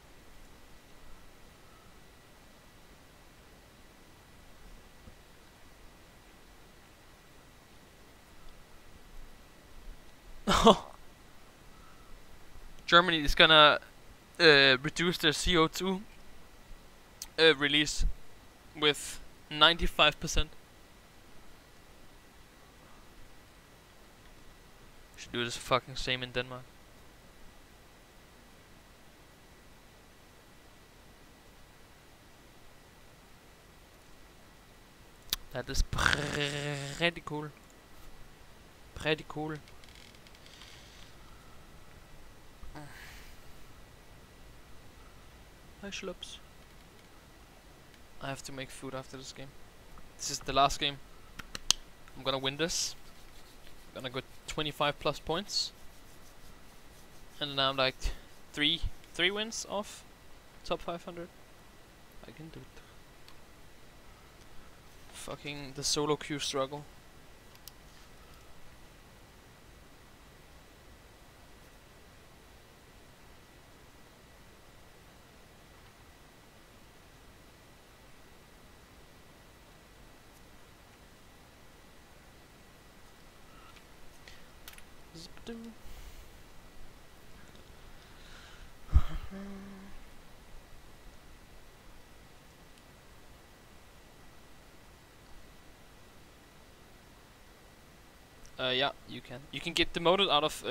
Germany is gonna reduce their CO2 release with 95%. Should do this fucking same in Denmark. That is pretty cool. Pretty cool. Hi Schlups. I have to make food after this game. This is the last game. I'm gonna win this. I'm gonna go 25 plus points. And now I'm like three wins off top 500. I can do it. Fucking the solo queue struggle. Yeah, you can. You can get demoted out of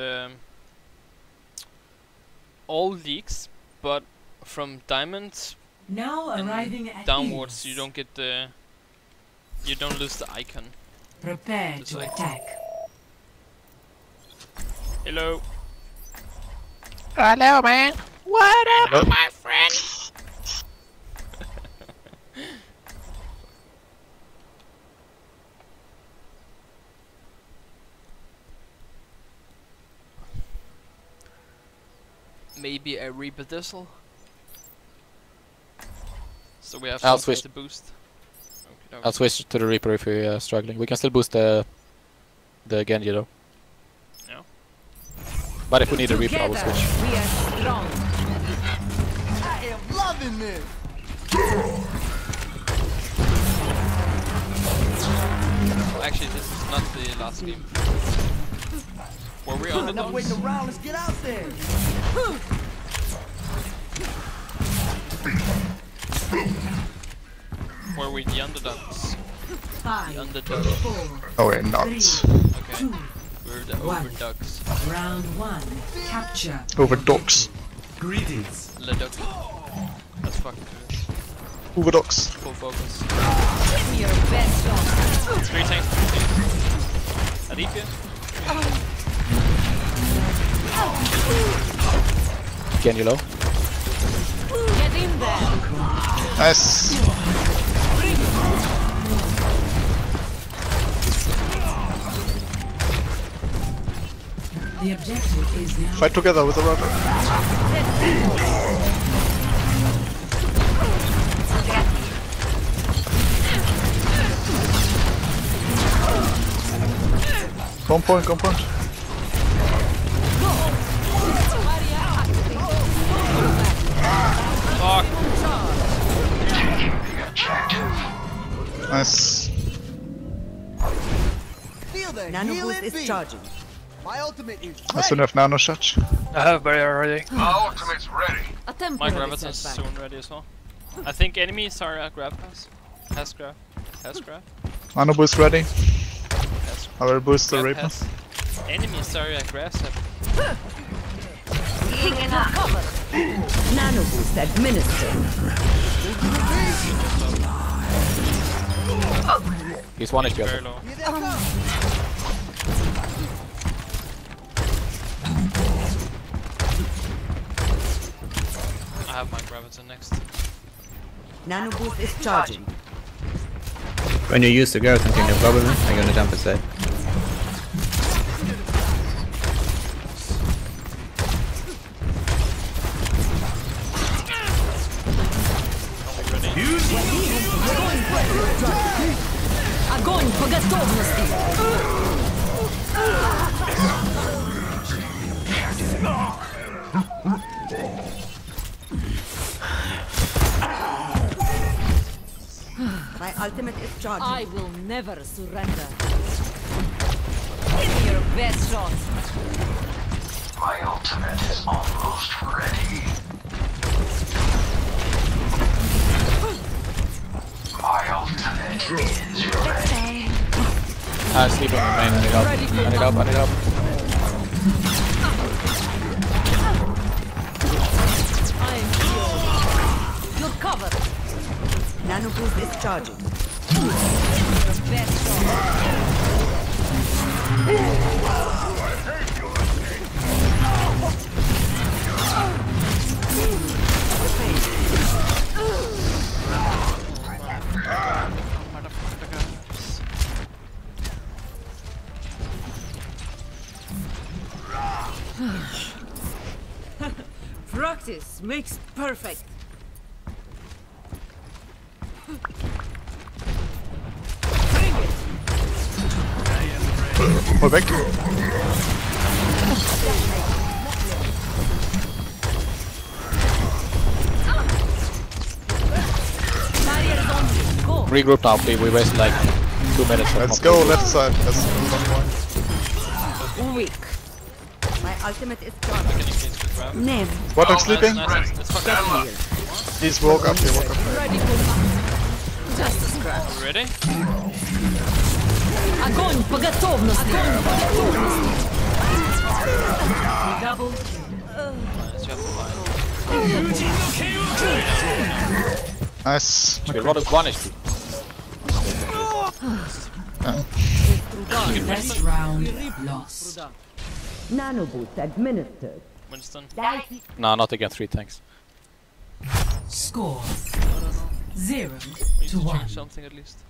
all leagues, but from diamond Now arriving at downwards, ease. you don't get the. You don't lose the icon. Prepare It's to like- attack. Hello. Hello, man. What up, Hello. my friend? Maybe a Reaper Diesel. So we have I'll something switch. to boost. Okay, I'll switch to the Reaper if we're struggling. We can still boost the Genji though. Yeah. But if we need a Reaper, I will Together, switch. we are strong. I am loving this. Actually, this is not the last game. Were we Enough underdogs? waiting around. Let's get out there. Were we the underdogs? Five, The underdog. Oh, we're not. Okay. We're the One. overdogs. Round 1. Capture. Overdogs. Greetings. Le duck. Let's fucking do this. Overdogs. Full focus. Give me your best shot. 3 tanks. Adipia. Genji low. Get in there. Nice. The objective is now. Fight together with the rudder. Compound, compound. Fuck. Nice. Feel the Nano healing boost is beat. charging. My ultimate is I still have nano shot. I have barrier already. My ultimate's ready. A My temporary gravitas is setback. soon ready as well. I think enemies are grab pass. Has grab. Has grab. Nano boost ready. Has I will boost the grab Reaper. has. Enemies are aggressive. Nano boost administered. He's 1 HP Very also. low. Here they come. I have my gravitas next. Nano boost is charging. When you use the growth continue, probably I'm gonna jump aside. Огонь по готовности. My ultimate is charging. I will never surrender. Give me your best shot. My ultimate is almost ready. My ultimate is ready. Sleep on the main. I need help. I need help. I need help. I am healed. You're covered. Nano boost is charging. Your best shot. Practice makes perfect. Bring it. We're back. Barriers on you. Go. Regroup now, please. We wasted like 2 minutes. Let's go left side. That's the one. Weak. ultimate is I can engage with grab. Name. What, I'm sleeping? Nice. It's fucking good. He's woke up, he woke up. Ready for just a scratch. Are we ready? Огонь по готовности. Double kill. Nice, you have to fight. Nice. You're not punished. Last round lost. Nano boost administered. Winston. No, not again 3 tanks. Score 0 We need to to 1. change something at least.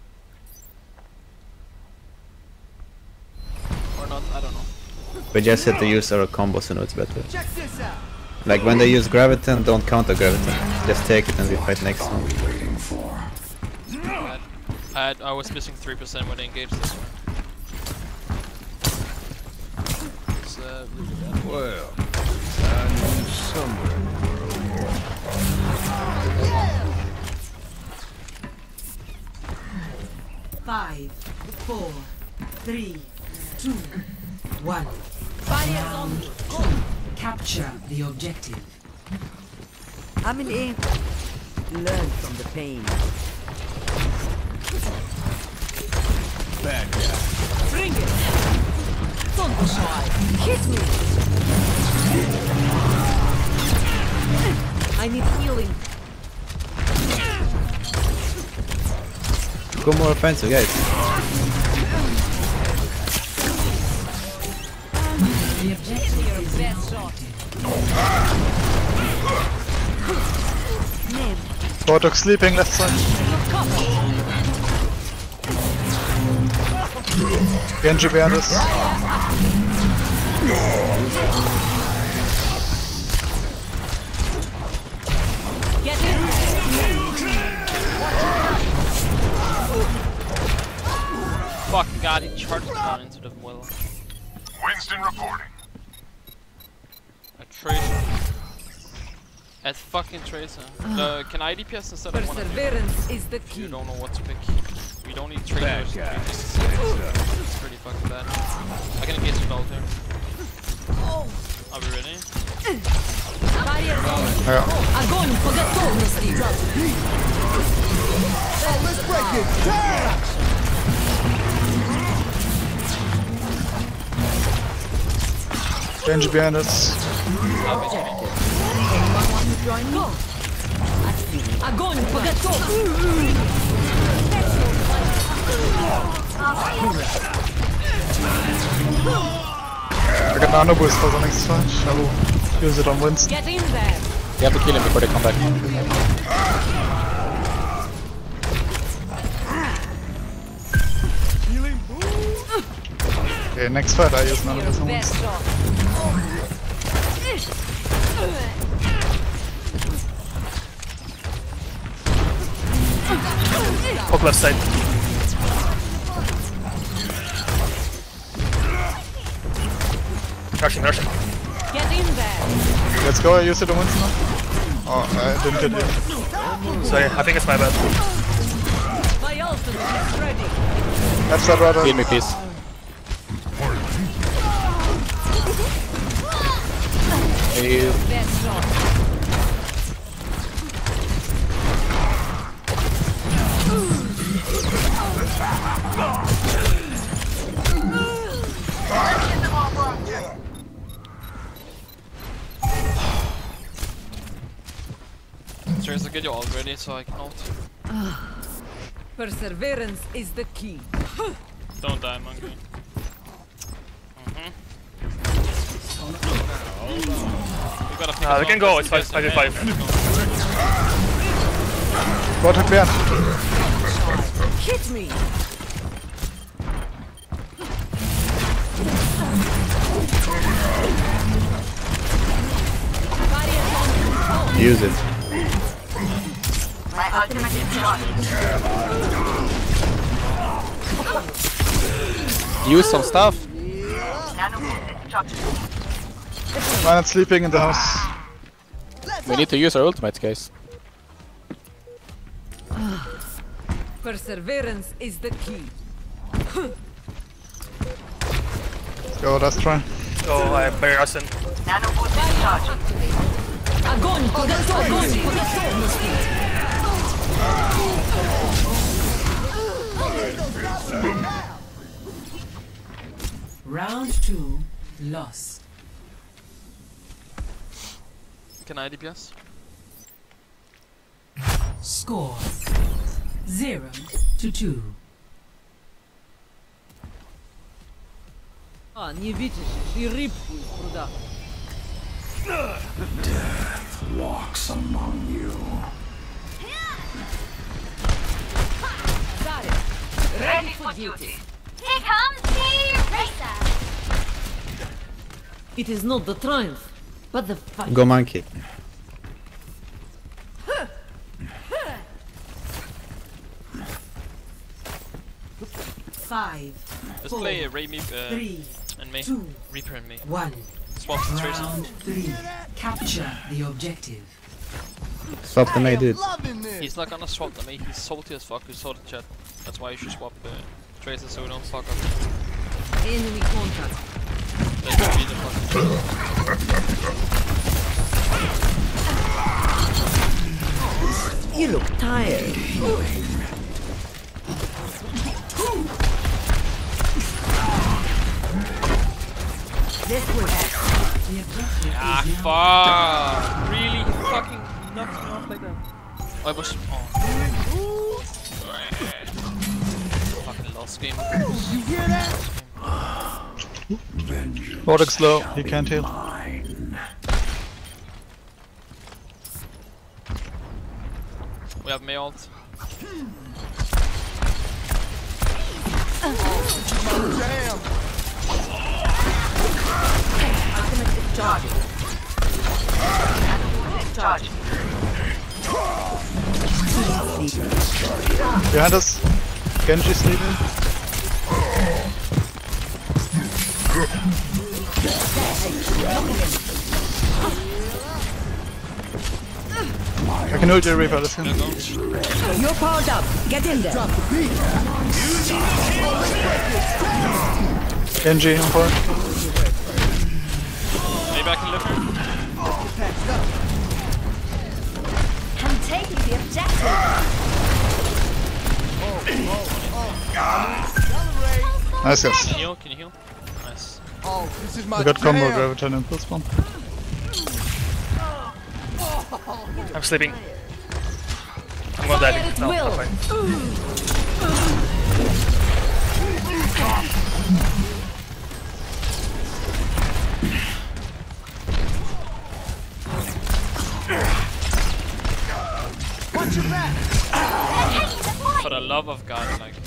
Or not, I don't know. We just had to use our combos and it's better. Check this out. Like when they use Graviton, don't counter Graviton. Just take it and we fight next one. I was missing 3% when I engaged this one. It's really bad. Well, I knew somewhere. 5, 4, 3, 2, 1. Round 2. Capture the objective. I'm in aim. Learn from the pain. Bad guy. Bring it. Don't try. Hit me. I need healing. Go more offensive, guys. The objective is Best shot. Warthog sleeping left side. Genji behind us. Get in. Fucking god, he charged down into the well. Winston reporting. A Tracer. At fucking Tracer. Can I DPS instead of one of you? Perseverance is the key. You don't know what to pick. We don't need Tracers. It's pretty fucking bad. I can engage with ult here. Are we ready? Огонь по готовности. Let's break it down. Genji behind us. Огонь по готовности. I got nano boost for the next fight. I will use it on Winston. Get in there. You have to kill him before they come back. Okay, next fight I use nano boost on Best Winston. shot. Hook left side. Rushing. Get in there. Let's go, I use it on Winston now. Oh, I didn't hit you. Sorry, I think it's my bad. My ultimate is ready. Left side rather. Heal me, please. Heal. Best shot. Tracer, get your ult ready so I can ult. Perseverance is the key. Don't die, monkey. We can go, it's 5v5. Warthog behind. Hit me. Use it. My ultimate is charged. Use some stuff. Nano boost instructed. Mine sleeping in the house. We need to use our ultimates, guys. Perseverance is the key. Let's go, let's try. Oh, I have Barrison. Nano boost is charging. Огонь по готовности! Round 2 lost. Can I DPS? Score 0-2. А, не видишь, и рыбку из пруда. Death walks among you. Got it. Ready for duty. Here comes the racer. It is not the triumph, but the fight. Go monkey. Five. Let's play Ray me and me. Reaper and me. 1. Swap the Tracer. Round 3. Capture the objective. Swap the May, dude. He's not gonna swap the me. He's salty as fuck. We saw the chat. That's why you should swap Tracer so we don't fuck up. Enemy contact. Let's be the fucking. You look tired. This will help. Ah, fuck! Really? Fucking knocked me off like that. Oh, I was. Oh. Fucking lost game. You hear that? Vortex low, he can't heal. We have May ult. Damn. Charging. Charging. Behind us. Genji sleeping. I can hold your Reaper, listen. You're powered up. Get in there. Drop the beat. Genji on point. Maybe I can lift her. I'm taking the objective. Nice guys. Can you heal? Can you heal? Nice. Oh, this is my We got combo jam. Graviton and Pulse Bomb. I'm sleeping. I'm gonna die. No, not fine. Watch your back. For the love of God, like.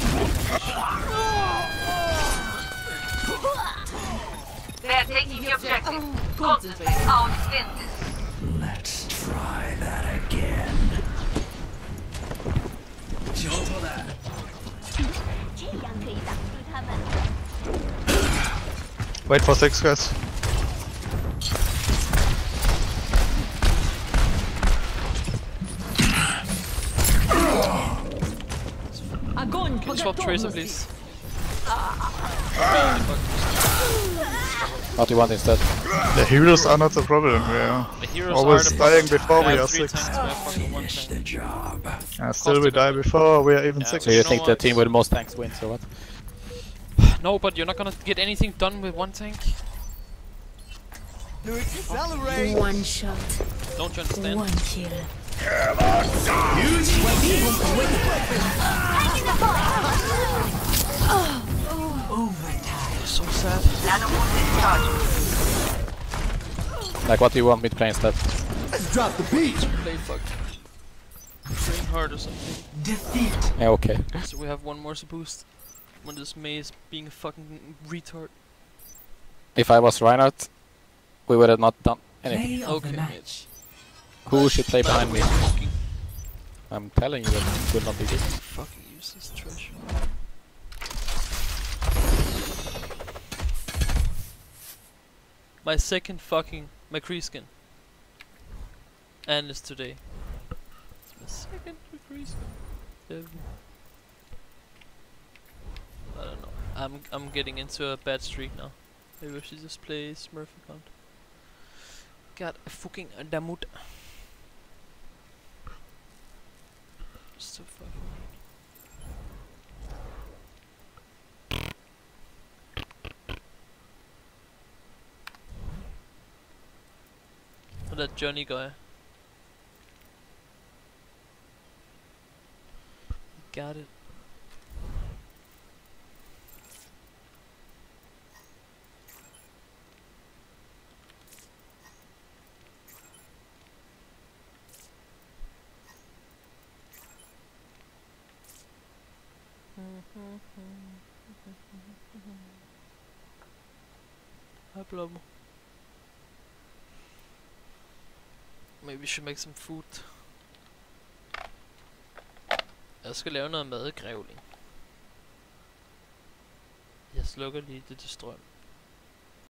They're taking the objective. Concentrate our defenses. Let's try that again. Wait for 6 guys. Огонь Can по you swap Tracer, готовности. please? What do you want instead? The heroes are not the problem, we are The heroes always are the dying problem. before we have are 3 6. tanks, we have fucking 1 tank. Job. Still we die before we are even Yeah, 6. So you know think the what? team with most tanks wins, or what? No, but you're not gonna get anything done with 1 tank. To accelerate. One shot. Don't you understand? One kill. So sad. Nano boost is charging. Like, what do you want me to play instead? Let's drop the beat. Play fucked. Train hard or something. Defeat. Yeah, okay. So we have 1 more boost. When this May is being a fucking retard. If I was Reinhardt, we would have not done anything. Play of Okay, the match. Who should play behind me? Fucking, I'm telling you that it will not be good. fucking useless trash. My second fucking McCree skin. And it's today. It's my second McCree skin. I don't know. I'm getting into a bad streak now. Maybe I should just play Smurf account. God fucking damn. So far. Oh, that Johnny guy. Got it. Hi, Blob. Maybe we should make some food. Jeg skal lave noget madgrævling. Jeg slukker lige det til strøm.